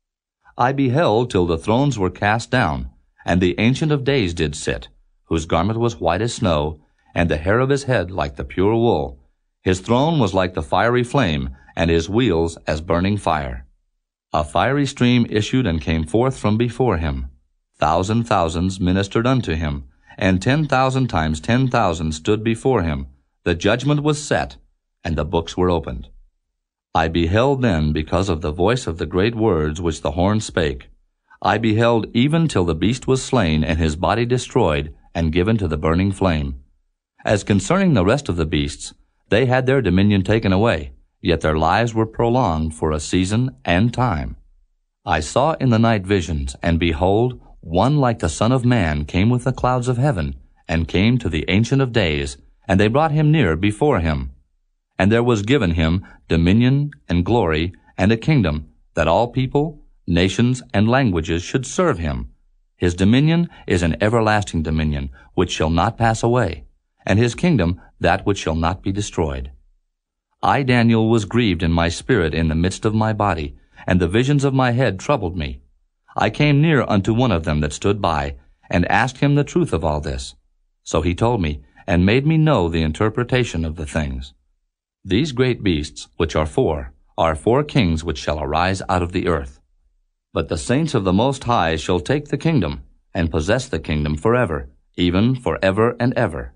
I beheld till the thrones were cast down, and the Ancient of Days did sit, whose garment was white as snow, and the hair of his head like the pure wool. His throne was like the fiery flame, and his wheels as burning fire. A fiery stream issued and came forth from before him. Thousand thousands ministered unto him, and ten thousand times ten thousand stood before him. The judgment was set, and the books were opened. I beheld then, because of the voice of the great words which the horn spake, I beheld even till the beast was slain, and his body destroyed, and given to the burning flame. As concerning the rest of the beasts, they had their dominion taken away, yet their lives were prolonged for a season and time. I saw in the night visions, and behold, one like the Son of Man came with the clouds of heaven, and came to the Ancient of Days, and they brought him near before him. And there was given him dominion and glory and a kingdom, that all people, nations, and languages should serve him. His dominion is an everlasting dominion, which shall not pass away, and his kingdom that which shall not be destroyed. I, Daniel, was grieved in my spirit in the midst of my body, and the visions of my head troubled me. I came near unto one of them that stood by, and asked him the truth of all this. So he told me, and made me know the interpretation of the things. These great beasts, which are four, are four kings which shall arise out of the earth. But the saints of the Most High shall take the kingdom, and possess the kingdom forever, even forever and ever.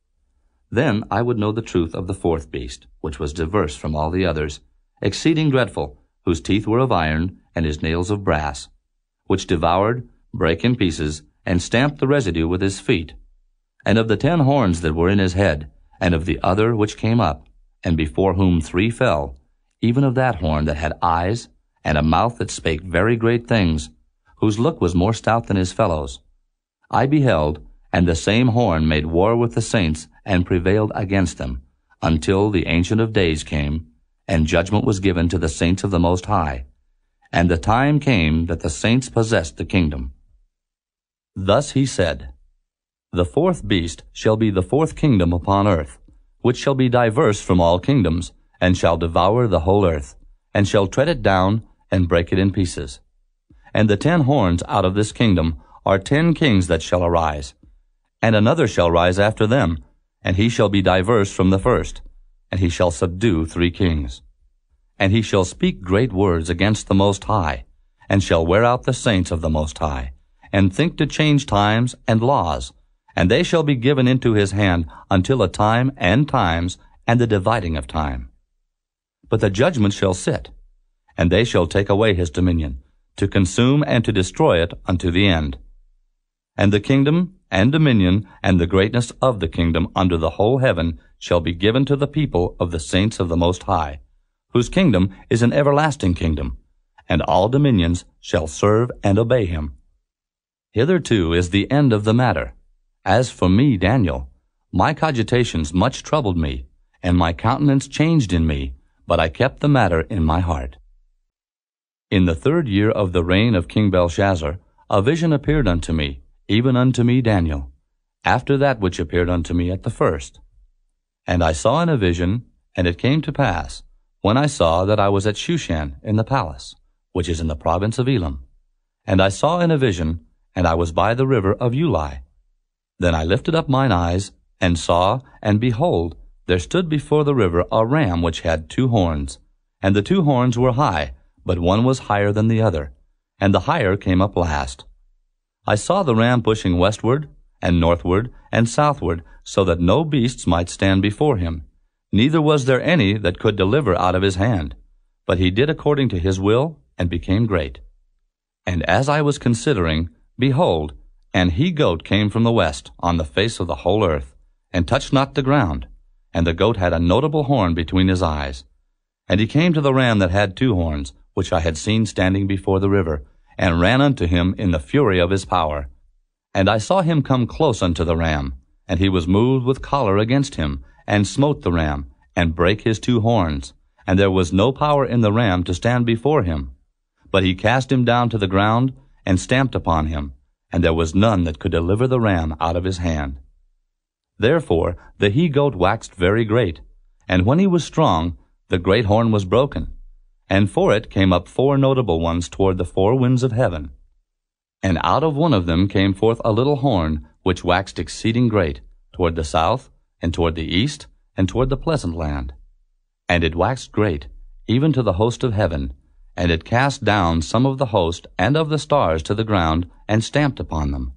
Then I would know the truth of the fourth beast, which was diverse from all the others, exceeding dreadful, whose teeth were of iron, and his nails of brass, which devoured, brake in pieces, and stamped the residue with his feet. And of the ten horns that were in his head, and of the other which came up, and before whom three fell, even of that horn that had eyes, and a mouth that spake very great things, whose look was more stout than his fellows. I beheld, and the same horn made war with the saints, and prevailed against them, until the Ancient of Days came, and judgment was given to the saints of the Most High. And the time came that the saints possessed the kingdom. Thus he said, The fourth beast shall be the fourth kingdom upon earth, which shall be diverse from all kingdoms, and shall devour the whole earth, and shall tread it down, and break it in pieces. And the ten horns out of this kingdom are ten kings that shall arise. And another shall rise after them, and he shall be diverse from the first, and he shall subdue three kings. And he shall speak great words against the Most High, and shall wear out the saints of the Most High, and think to change times and laws, and they shall be given into his hand until a time and times, and the dividing of time. But the judgment shall sit, and they shall take away his dominion, to consume and to destroy it unto the end. And the kingdom and dominion and the greatness of the kingdom under the whole heaven shall be given to the people of the saints of the Most High, whose kingdom is an everlasting kingdom, and all dominions shall serve and obey him. Hitherto is the end of the matter. As for me, Daniel, my cogitations much troubled me, and my countenance changed in me, but I kept the matter in my heart. In the third year of the reign of King Belshazzar, a vision appeared unto me, even unto me Daniel, after that which appeared unto me at the first. And I saw in a vision, and it came to pass, when I saw that I was at Shushan in the palace, which is in the province of Elam. And I saw in a vision, and I was by the river of Ulai. Then I lifted up mine eyes, and saw, and behold, there stood before the river a ram which had two horns. And the two horns were high, but one was higher than the other, and the higher came up last. I saw the ram pushing westward, and northward, and southward, so that no beasts might stand before him. Neither was there any that could deliver out of his hand. But he did according to his will, and became great. And as I was considering, behold, an he-goat came from the west on the face of the whole earth, and touched not the ground. And the goat had a notable horn between his eyes. And he came to the ram that had two horns, which I had seen standing before the river, and ran unto him in the fury of his power. And I saw him come close unto the ram, and he was moved with choler against him, and smote the ram, and brake his two horns. And there was no power in the ram to stand before him. But he cast him down to the ground, and stamped upon him, and there was none that could deliver the ram out of his hand. Therefore the he-goat waxed very great, and when he was strong, the great horn was broken, and for it came up four notable ones toward the four winds of heaven. And out of one of them came forth a little horn, which waxed exceeding great, toward the south, and toward the east, and toward the pleasant land. And it waxed great, even to the host of heaven, and it cast down some of the host and of the stars to the ground, and stamped upon them.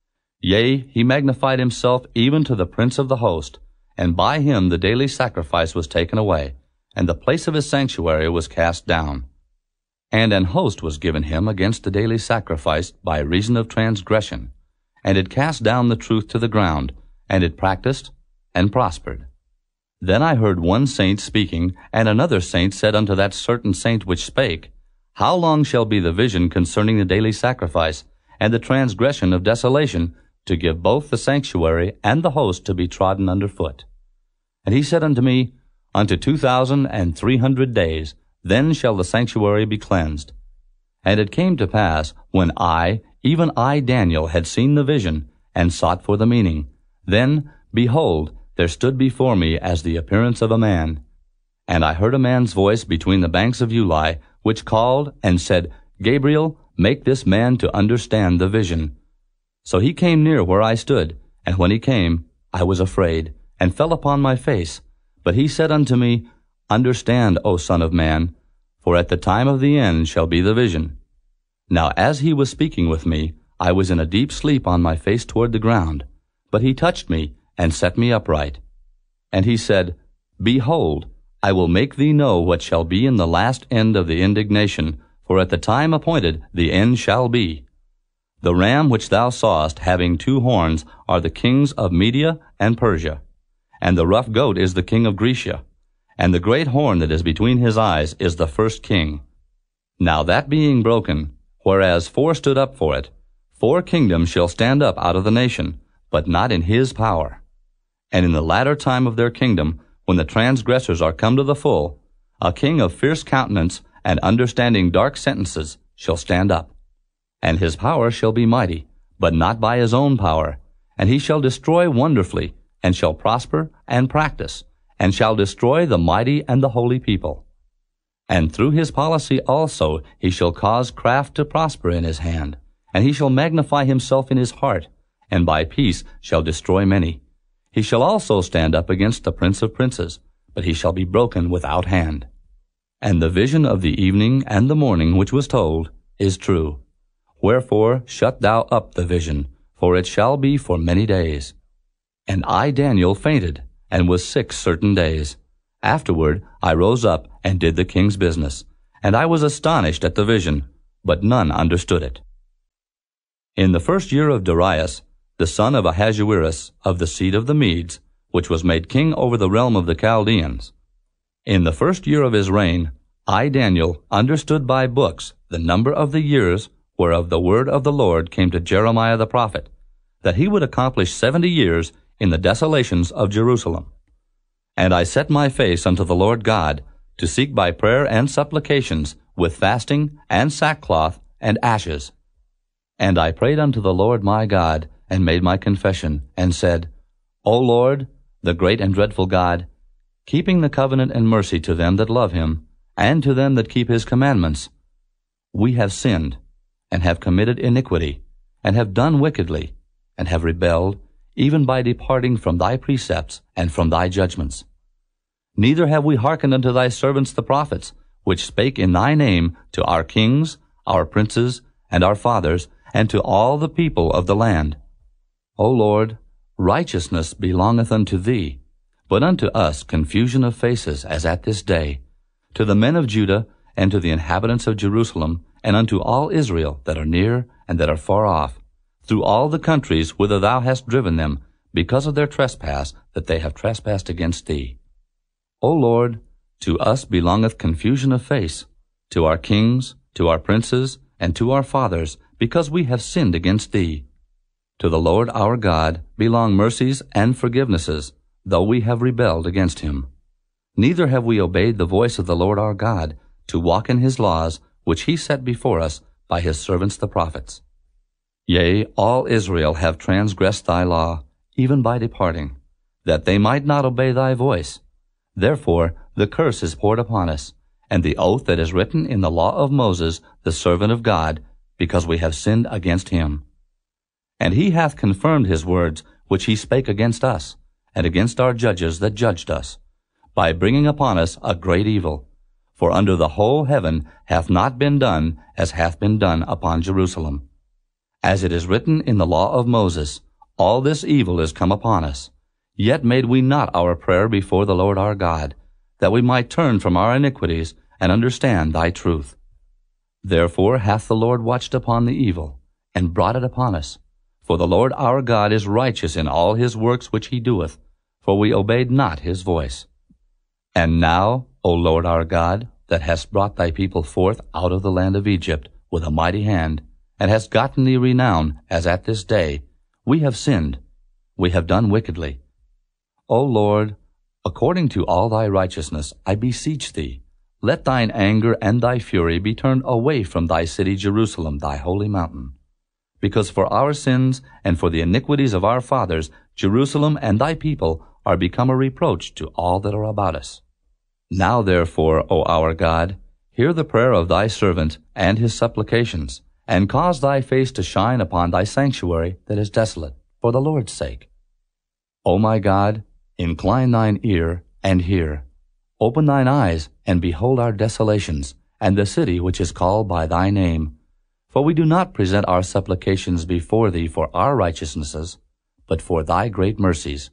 Yea, he magnified himself even to the prince of the host, and by him the daily sacrifice was taken away, and the place of his sanctuary was cast down. And an host was given him against the daily sacrifice by reason of transgression, and it cast down the truth to the ground, and it practiced and prospered. Then I heard one saint speaking, and another saint said unto that certain saint which spake, How long shall be the vision concerning the daily sacrifice, and the transgression of desolation, to give both the sanctuary and the host to be trodden under foot? And he said unto me, Unto two thousand and three hundred days, then shall the sanctuary be cleansed. And it came to pass, when I, even I Daniel, had seen the vision, and sought for the meaning, then, behold, there stood before me as the appearance of a man. And I heard a man's voice between the banks of Ulai, which called and said, Gabriel, make this man to understand the vision. So he came near where I stood, and when he came, I was afraid, and fell upon my face. But he said unto me, Understand, O son of man, for at the time of the end shall be the vision. Now as he was speaking with me, I was in a deep sleep on my face toward the ground. But he touched me, and set me upright. And he said, Behold, I will make thee know what shall be in the last end of the indignation, for at the time appointed the end shall be. The ram which thou sawest having two horns are the kings of Media and Persia, and the rough goat is the king of Grecia, and the great horn that is between his eyes is the first king. Now that being broken, whereas four stood up for it, four kingdoms shall stand up out of the nation, but not in his power. And in the latter time of their kingdom, when the transgressors are come to the full, a king of fierce countenance and understanding dark sentences shall stand up. And his power shall be mighty, but not by his own power. And he shall destroy wonderfully, and shall prosper and practice, and shall destroy the mighty and the holy people. And through his policy also he shall cause craft to prosper in his hand, and he shall magnify himself in his heart, and by peace shall destroy many. He shall also stand up against the prince of princes, but he shall be broken without hand. And the vision of the evening and the morning which was told is true. Wherefore shut thou up the vision, for it shall be for many days. And I Daniel fainted, and was sick certain days. Afterward I rose up and did the king's business, and I was astonished at the vision, but none understood it. In the first year of Darius, the son of Ahasuerus, of the seed of the Medes, which was made king over the realm of the Chaldeans, in the first year of his reign, I Daniel understood by books the number of the years whereof the word of the Lord came to Jeremiah the prophet, that he would accomplish seventy years in the desolations of Jerusalem. And I set my face unto the Lord God, to seek by prayer and supplications, with fasting and sackcloth and ashes. And I prayed unto the Lord my God, and made my confession, and said, O Lord, the great and dreadful God, keeping the covenant and mercy to them that love him, and to them that keep his commandments, we have sinned, and have committed iniquity, and have done wickedly, and have rebelled, even by departing from thy precepts and from thy judgments. Neither have we hearkened unto thy servants the prophets, which spake in thy name to our kings, our princes, and our fathers, and to all the people of the land. O Lord, righteousness belongeth unto thee, but unto us confusion of faces, as at this day, to the men of Judah, and to the inhabitants of Jerusalem, and unto all Israel that are near and that are far off, through all the countries whither thou hast driven them, because of their trespass that they have trespassed against thee. O Lord, to us belongeth confusion of face, to our kings, to our princes, and to our fathers, because we have sinned against thee. To the Lord our God belong mercies and forgivenesses, though we have rebelled against him. Neither have we obeyed the voice of the Lord our God, to walk in his laws, which he set before us by his servants the prophets. Yea, all Israel have transgressed thy law, even by departing, that they might not obey thy voice. Therefore the curse is poured upon us, and the oath that is written in the law of Moses, the servant of God, because we have sinned against him. And he hath confirmed his words, which he spake against us, and against our judges that judged us, by bringing upon us a great evil. For under the whole heaven hath not been done as hath been done upon Jerusalem. As it is written in the law of Moses, all this evil is come upon us. Yet made we not our prayer before the Lord our God, that we might turn from our iniquities and understand thy truth. Therefore hath the Lord watched upon the evil, and brought it upon us. For the Lord our God is righteous in all his works which he doeth, for we obeyed not his voice. And now, O Lord our God, that hast brought thy people forth out of the land of Egypt with a mighty hand, and hast gotten thee renown, as at this day, we have sinned, we have done wickedly. O Lord, according to all thy righteousness, I beseech thee, let thine anger and thy fury be turned away from thy city Jerusalem, thy holy mountain. Because for our sins and for the iniquities of our fathers, Jerusalem and thy people are become a reproach to all that are about us. Now therefore, O our God, hear the prayer of thy servant and his supplications, and cause thy face to shine upon thy sanctuary that is desolate, for the Lord's sake. O my God, incline thine ear and hear. Open thine eyes and behold our desolations, and the city which is called by thy name. For we do not present our supplications before thee for our righteousnesses, but for thy great mercies.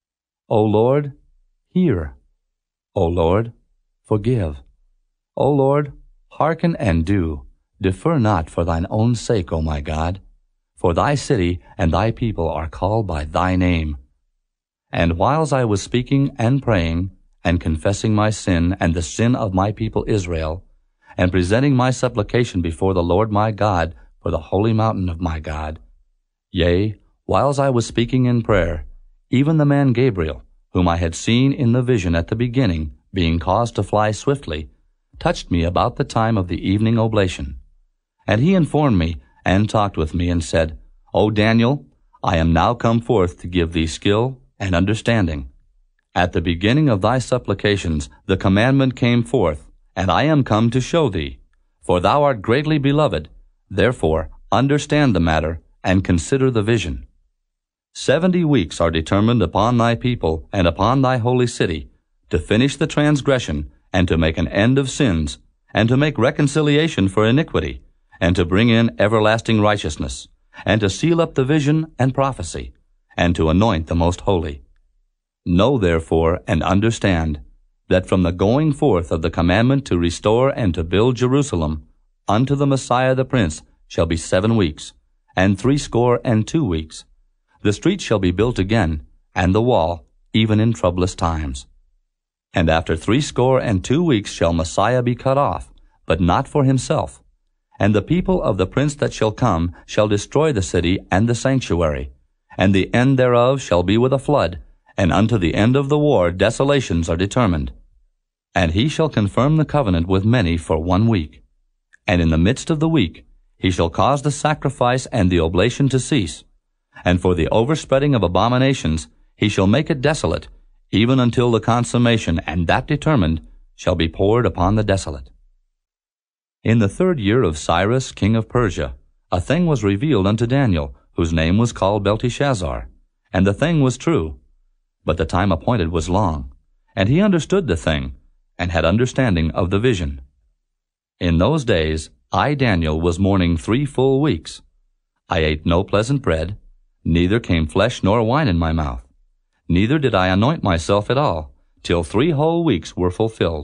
O Lord, hear. O Lord, forgive. O Lord, hearken and do. Defer not for thine own sake, O my God. For thy city and thy people are called by thy name. And whiles I was speaking and praying, and confessing my sin and the sin of my people Israel, and presenting my supplication before the Lord my God for the holy mountain of my God, yea, whiles I was speaking in prayer, even the man Gabriel, whom I had seen in the vision at the beginning, being caused to fly swiftly, touched me about the time of the evening oblation. And he informed me, and talked with me, and said, O Daniel, I am now come forth to give thee skill and understanding. At the beginning of thy supplications the commandment came forth, and I am come to show thee. For thou art greatly beloved, therefore understand the matter, and consider the vision. Seventy weeks are determined upon thy people and upon thy holy city, to finish the transgression, and to make an end of sins, and to make reconciliation for iniquity, and to bring in everlasting righteousness, and to seal up the vision and prophecy, and to anoint the most holy. Know therefore and understand, that from the going forth of the commandment to restore and to build Jerusalem, unto the Messiah the Prince shall be seven weeks, and threescore and two weeks. The street shall be built again, and the wall, even in troublous times. And after threescore and two weeks shall Messiah be cut off, but not for himself. And the people of the prince that shall come shall destroy the city and the sanctuary, and the end thereof shall be with a flood, and unto the end of the war desolations are determined. And he shall confirm the covenant with many for one week. And in the midst of the week He shall cause the sacrifice and the oblation to cease. And for the overspreading of abominations, he shall make it desolate, even until the consummation, and that determined, shall be poured upon the desolate. In the third year of Cyrus king of Persia, a thing was revealed unto Daniel, whose name was called Belteshazzar. And the thing was true. But the time appointed was long. And he understood the thing, and had understanding of the vision. In those days I, Daniel, was mourning three full weeks. I ate no pleasant bread, neither came flesh nor wine in my mouth. Neither did I anoint myself at all, till three whole weeks were fulfilled.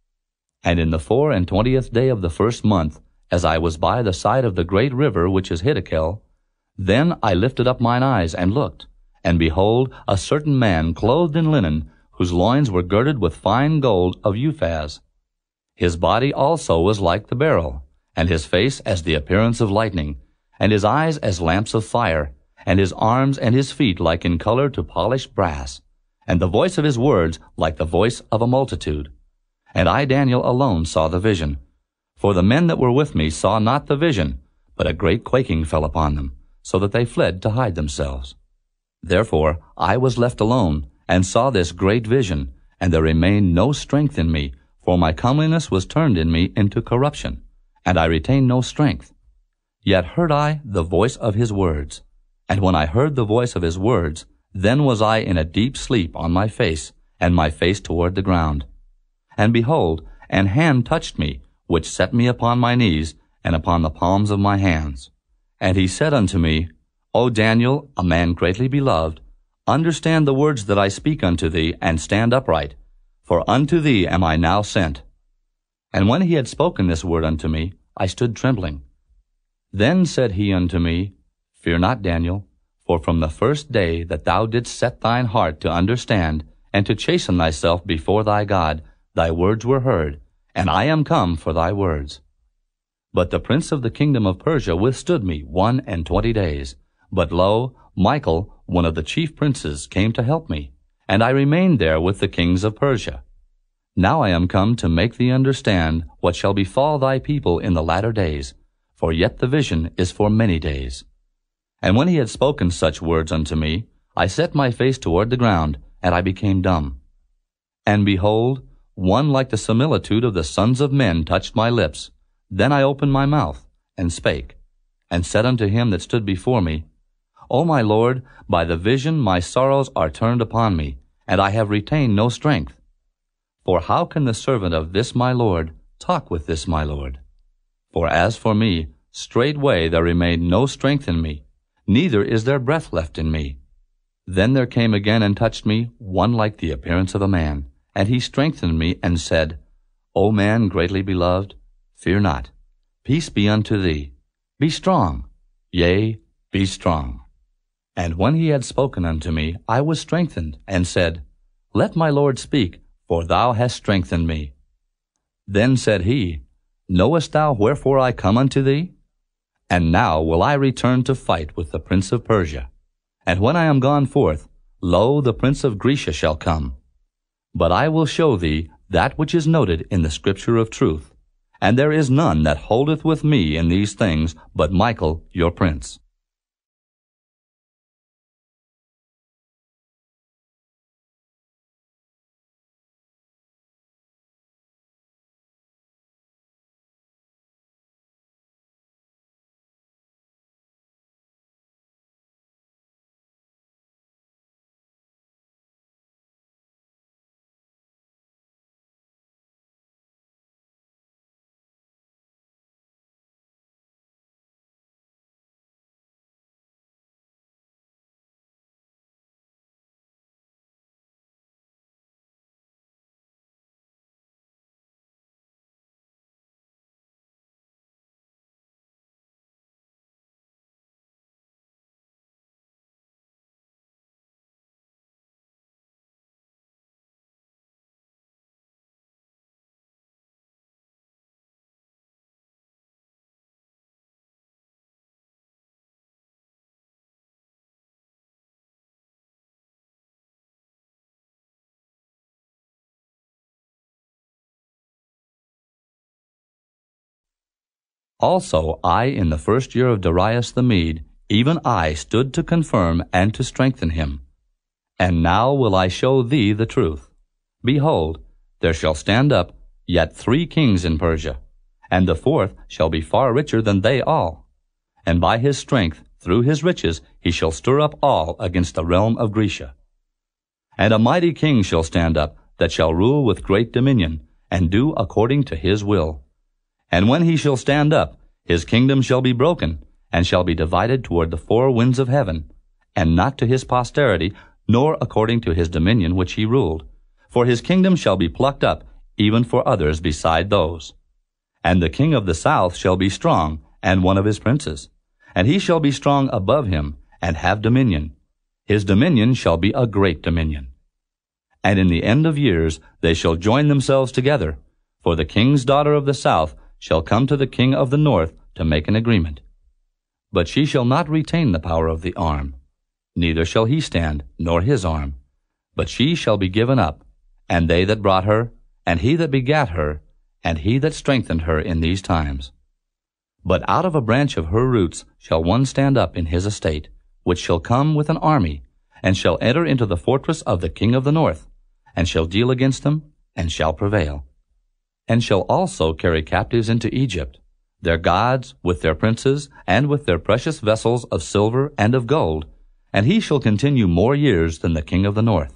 And in the four and twentieth day of the first month, as I was by the side of the great river which is Hiddekel, then I lifted up mine eyes and looked, and behold, a certain man clothed in linen, whose loins were girded with fine gold of Uphaz. His body also was like the beryl, and his face as the appearance of lightning, and his eyes as lamps of fire, and his arms and his feet like in color to polished brass, and the voice of his words like the voice of a multitude. And I, Daniel, alone saw the vision. For the men that were with me saw not the vision, but a great quaking fell upon them, so that they fled to hide themselves. Therefore I was left alone, and saw this great vision, and there remained no strength in me, for my comeliness was turned in me into corruption, and I retained no strength. Yet heard I the voice of his words. And when I heard the voice of his words, then was I in a deep sleep on my face, and my face toward the ground. And behold, an hand touched me, which set me upon my knees, and upon the palms of my hands. And he said unto me, O Daniel, a man greatly beloved, understand the words that I speak unto thee, and stand upright, for unto thee am I now sent. And when he had spoken this word unto me, I stood trembling. Then said he unto me, Fear not, Daniel, for from the first day that thou didst set thine heart to understand, and to chasten thyself before thy God, thy words were heard, and I am come for thy words. But the prince of the kingdom of Persia withstood me one and twenty days. But lo, Michael, one of the chief princes, came to help me, and I remained there with the kings of Persia. Now I am come to make thee understand what shall befall thy people in the latter days, for yet the vision is for many days. And when he had spoken such words unto me, I set my face toward the ground, and I became dumb. And behold, one like the similitude of the sons of men touched my lips. Then I opened my mouth, and spake, and said unto him that stood before me, O my Lord, by the vision my sorrows are turned upon me, and I have retained no strength. For how can the servant of this my Lord talk with this my Lord? For as for me, straightway there remained no strength in me, neither is there breath left in me. Then there came again and touched me one like the appearance of a man, and he strengthened me, and said, O man greatly beloved, fear not. Peace be unto thee. Be strong. Yea, be strong. And when he had spoken unto me, I was strengthened, and said, Let my Lord speak, for thou hast strengthened me. Then said he, Knowest thou wherefore I come unto thee? And now will I return to fight with the prince of Persia. And when I am gone forth, lo, the prince of Grecia shall come. But I will show thee that which is noted in the scripture of truth, and there is none that holdeth with me in these things but Michael your prince. Also I, in the first year of Darius the Mede, even I stood to confirm and to strengthen him. And now will I show thee the truth. Behold, there shall stand up yet three kings in Persia, and the fourth shall be far richer than they all. And by his strength, through his riches, he shall stir up all against the realm of Grecia. And a mighty king shall stand up, that shall rule with great dominion, and do according to his will. And when he shall stand up, his kingdom shall be broken, and shall be divided toward the four winds of heaven, and not to his posterity, nor according to his dominion which he ruled. For his kingdom shall be plucked up, even for others beside those. And the king of the south shall be strong, and one of his princes. And he shall be strong above him, and have dominion. His dominion shall be a great dominion. And in the end of years they shall join themselves together, for the king's daughter of the south shall come to the king of the north to make an agreement. But she shall not retain the power of the arm, neither shall he stand, nor his arm. But she shall be given up, and they that brought her, and he that begat her, and he that strengthened her in these times. But out of a branch of her roots shall one stand up in his estate, which shall come with an army, and shall enter into the fortress of the king of the north, and shall deal against them, and shall prevail. And shall also carry captives into Egypt, their gods, with their princes, and with their precious vessels of silver and of gold, and he shall continue more years than the king of the north.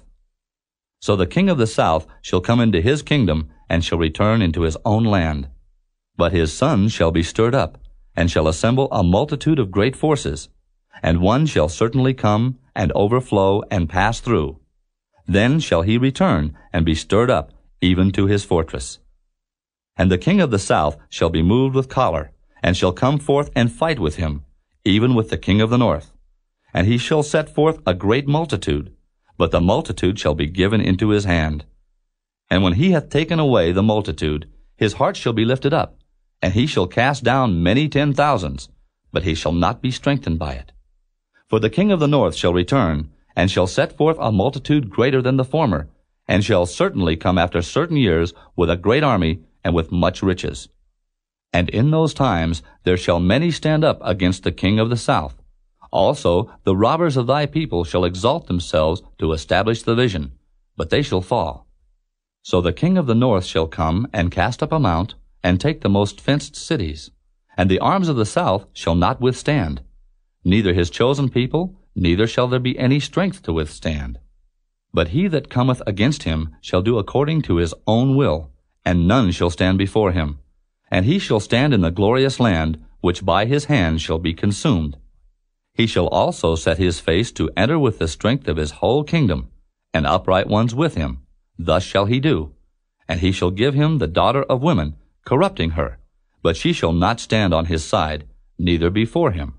So the king of the south shall come into his kingdom, and shall return into his own land. But his sons shall be stirred up, and shall assemble a multitude of great forces, and one shall certainly come, and overflow, and pass through. Then shall he return, and be stirred up, even to his fortress. And the king of the south shall be moved with choler, and shall come forth and fight with him, even with the king of the north. And he shall set forth a great multitude, but the multitude shall be given into his hand. And when he hath taken away the multitude, his heart shall be lifted up, and he shall cast down many ten thousands, but he shall not be strengthened by it. For the king of the north shall return, and shall set forth a multitude greater than the former, and shall certainly come after certain years with a great army, and with much riches. And in those times there shall many stand up against the king of the south. Also the robbers of thy people shall exalt themselves to establish the vision, but they shall fall. So the king of the north shall come, and cast up a mount, and take the most fenced cities. And the arms of the south shall not withstand, neither his chosen people, neither shall there be any strength to withstand. But he that cometh against him shall do according to his own will, and none shall stand before him. And he shall stand in the glorious land, which by his hand shall be consumed. He shall also set his face to enter with the strength of his whole kingdom, and upright ones with him. Thus shall he do. And he shall give him the daughter of women, corrupting her, but she shall not stand on his side, neither before him.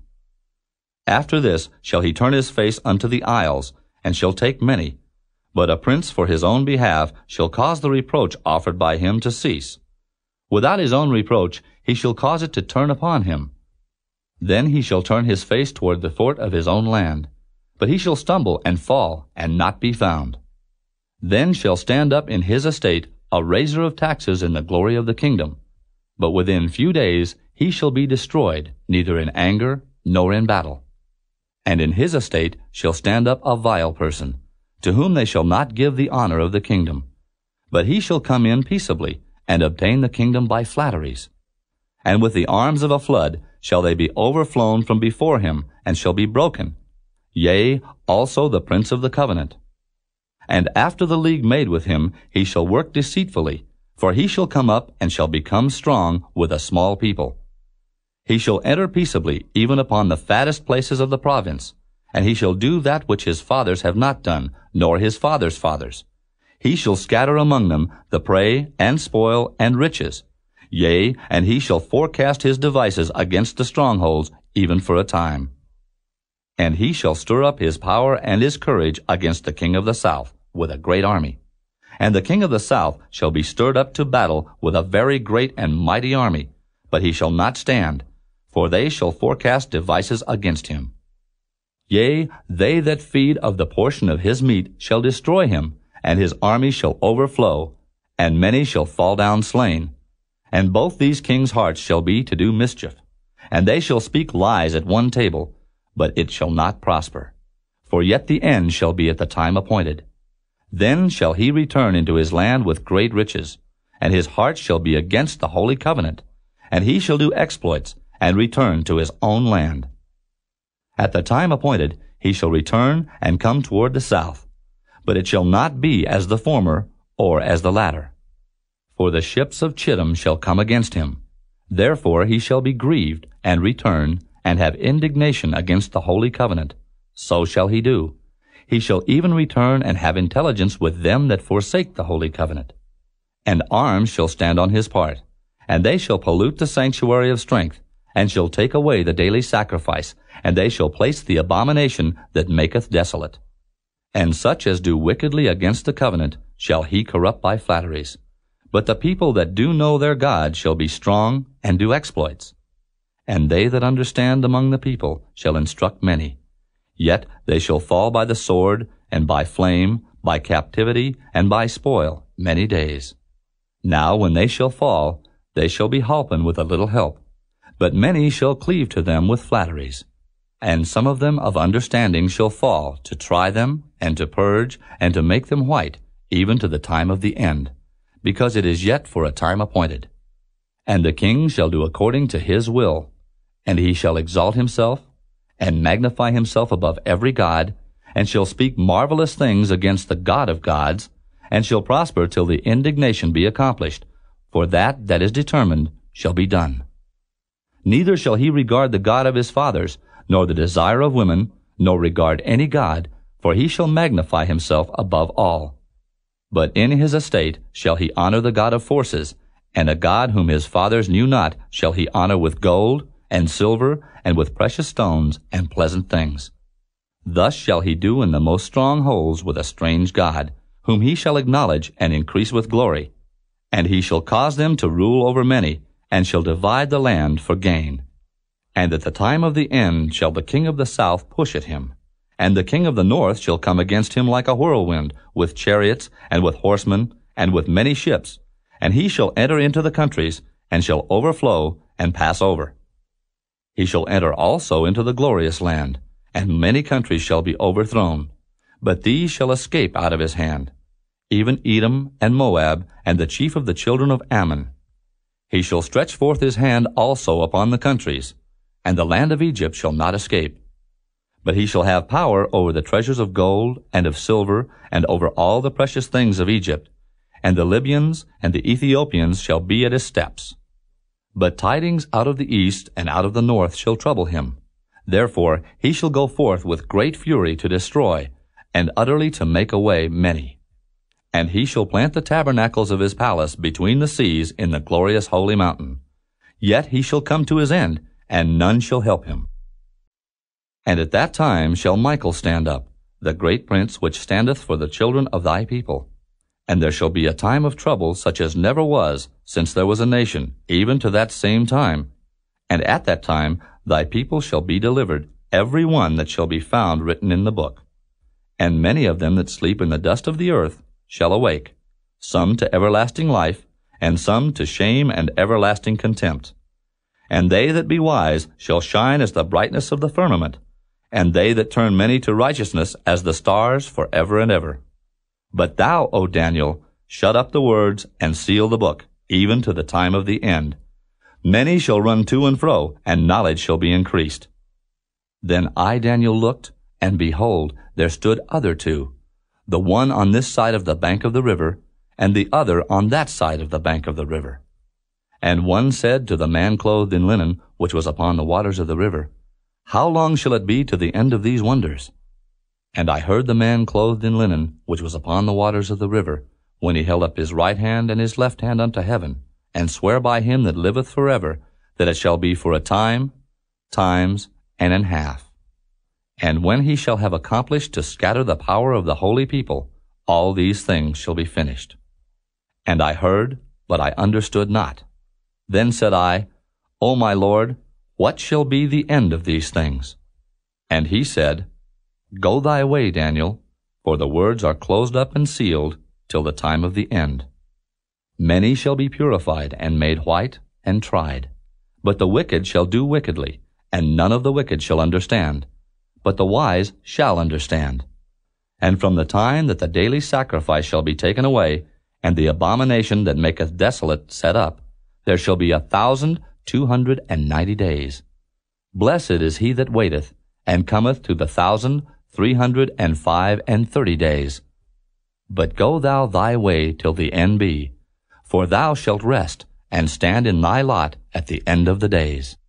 After this shall he turn his face unto the isles, and shall take many. But a prince for his own behalf shall cause the reproach offered by him to cease. Without his own reproach he shall cause it to turn upon him. Then he shall turn his face toward the fort of his own land. But he shall stumble and fall, and not be found. Then shall stand up in his estate a raiser of taxes in the glory of the kingdom. But within few days he shall be destroyed, neither in anger nor in battle. And in his estate shall stand up a vile person, to whom they shall not give the honor of the kingdom. But he shall come in peaceably, and obtain the kingdom by flatteries. And with the arms of a flood shall they be overflown from before him, and shall be broken. Yea, also the prince of the covenant. And after the league made with him, he shall work deceitfully, for he shall come up and shall become strong with a small people. He shall enter peaceably even upon the fattest places of the province, and he shall do that which his fathers have not done, nor his fathers' fathers. He shall scatter among them the prey, and spoil, and riches. Yea, and he shall forecast his devices against the strongholds, even for a time. And he shall stir up his power and his courage against the king of the south, with a great army. And the king of the south shall be stirred up to battle with a very great and mighty army, but he shall not stand, for they shall forecast devices against him. Yea, they that feed of the portion of his meat shall destroy him, and his army shall overflow, and many shall fall down slain. And both these kings' hearts shall be to do mischief, and they shall speak lies at one table, but it shall not prosper. For yet the end shall be at the time appointed. Then shall he return into his land with great riches, and his heart shall be against the holy covenant, and he shall do exploits, and return to his own land. At the time appointed he shall return and come toward the south, but it shall not be as the former or as the latter. For the ships of Chittim shall come against him. Therefore he shall be grieved, and return, and have indignation against the holy covenant. So shall he do. He shall even return and have intelligence with them that forsake the holy covenant. And arms shall stand on his part, and they shall pollute the sanctuary of strength, and shall take away the daily sacrifice, and they shall place the abomination that maketh desolate. And such as do wickedly against the covenant shall he corrupt by flatteries. But the people that do know their God shall be strong, and do exploits. And they that understand among the people shall instruct many. Yet they shall fall by the sword, and by flame, by captivity, and by spoil, many days. Now when they shall fall, they shall be holpen with a little help. But many shall cleave to them with flatteries. And some of them of understanding shall fall, to try them, and to purge, and to make them white, even to the time of the end, because it is yet for a time appointed. And the king shall do according to his will, and he shall exalt himself, and magnify himself above every god, and shall speak marvelous things against the God of gods, and shall prosper till the indignation be accomplished, for that that is determined shall be done. Neither shall he regard the God of his fathers, nor the desire of women, nor regard any god, for he shall magnify himself above all. But in his estate shall he honor the God of forces, and a God whom his fathers knew not shall he honor with gold, and silver, and with precious stones, and pleasant things. Thus shall he do in the most strong holds with a strange God, whom he shall acknowledge and increase with glory. And he shall cause them to rule over many, and shall divide the land for gain. And at the time of the end shall the king of the south push at him, and the king of the north shall come against him like a whirlwind, with chariots, and with horsemen, and with many ships, and he shall enter into the countries, and shall overflow, and pass over. He shall enter also into the glorious land, and many countries shall be overthrown, but these shall escape out of his hand, even Edom and Moab, and the chief of the children of Ammon. He shall stretch forth his hand also upon the countries, and the land of Egypt shall not escape. But he shall have power over the treasures of gold and of silver, and over all the precious things of Egypt, and the Libyans and the Ethiopians shall be at his steps. But tidings out of the east and out of the north shall trouble him. Therefore he shall go forth with great fury to destroy, and utterly to make away many. And he shall plant the tabernacles of his palace between the seas in the glorious holy mountain. Yet he shall come to his end, and none shall help him. And at that time shall Michael stand up, the great prince which standeth for the children of thy people. And there shall be a time of trouble such as never was since there was a nation, even to that same time. And at that time thy people shall be delivered, every one that shall be found written in the book. And many of them that sleep in the dust of the earth shall awake, some to everlasting life, and some to shame and everlasting contempt. And they that be wise shall shine as the brightness of the firmament, and they that turn many to righteousness as the stars for ever and ever. But thou, O Daniel, shut up the words and seal the book, even to the time of the end. Many shall run to and fro, and knowledge shall be increased. Then I, Daniel, looked, and behold, there stood other two, the one on this side of the bank of the river, and the other on that side of the bank of the river. And one said to the man clothed in linen, which was upon the waters of the river, How long shall it be to the end of these wonders? And I heard the man clothed in linen, which was upon the waters of the river, when he held up his right hand and his left hand unto heaven, and swear by him that liveth forever, that it shall be for a time, times, and an half. And when he shall have accomplished to scatter the power of the holy people, all these things shall be finished. And I heard, but I understood not. Then said I, O my Lord, what shall be the end of these things? And he said, Go thy way, Daniel, for the words are closed up and sealed till the time of the end. Many shall be purified and made white and tried. But the wicked shall do wickedly, and none of the wicked shall understand. But the wise shall understand. And from the time that the daily sacrifice shall be taken away, and the abomination that maketh desolate set up, there shall be a thousand two hundred and ninety days. Blessed is he that waiteth, and cometh to the thousand three hundred and five and thirty days. But go thou thy way till the end be, for thou shalt rest, and stand in thy lot at the end of the days.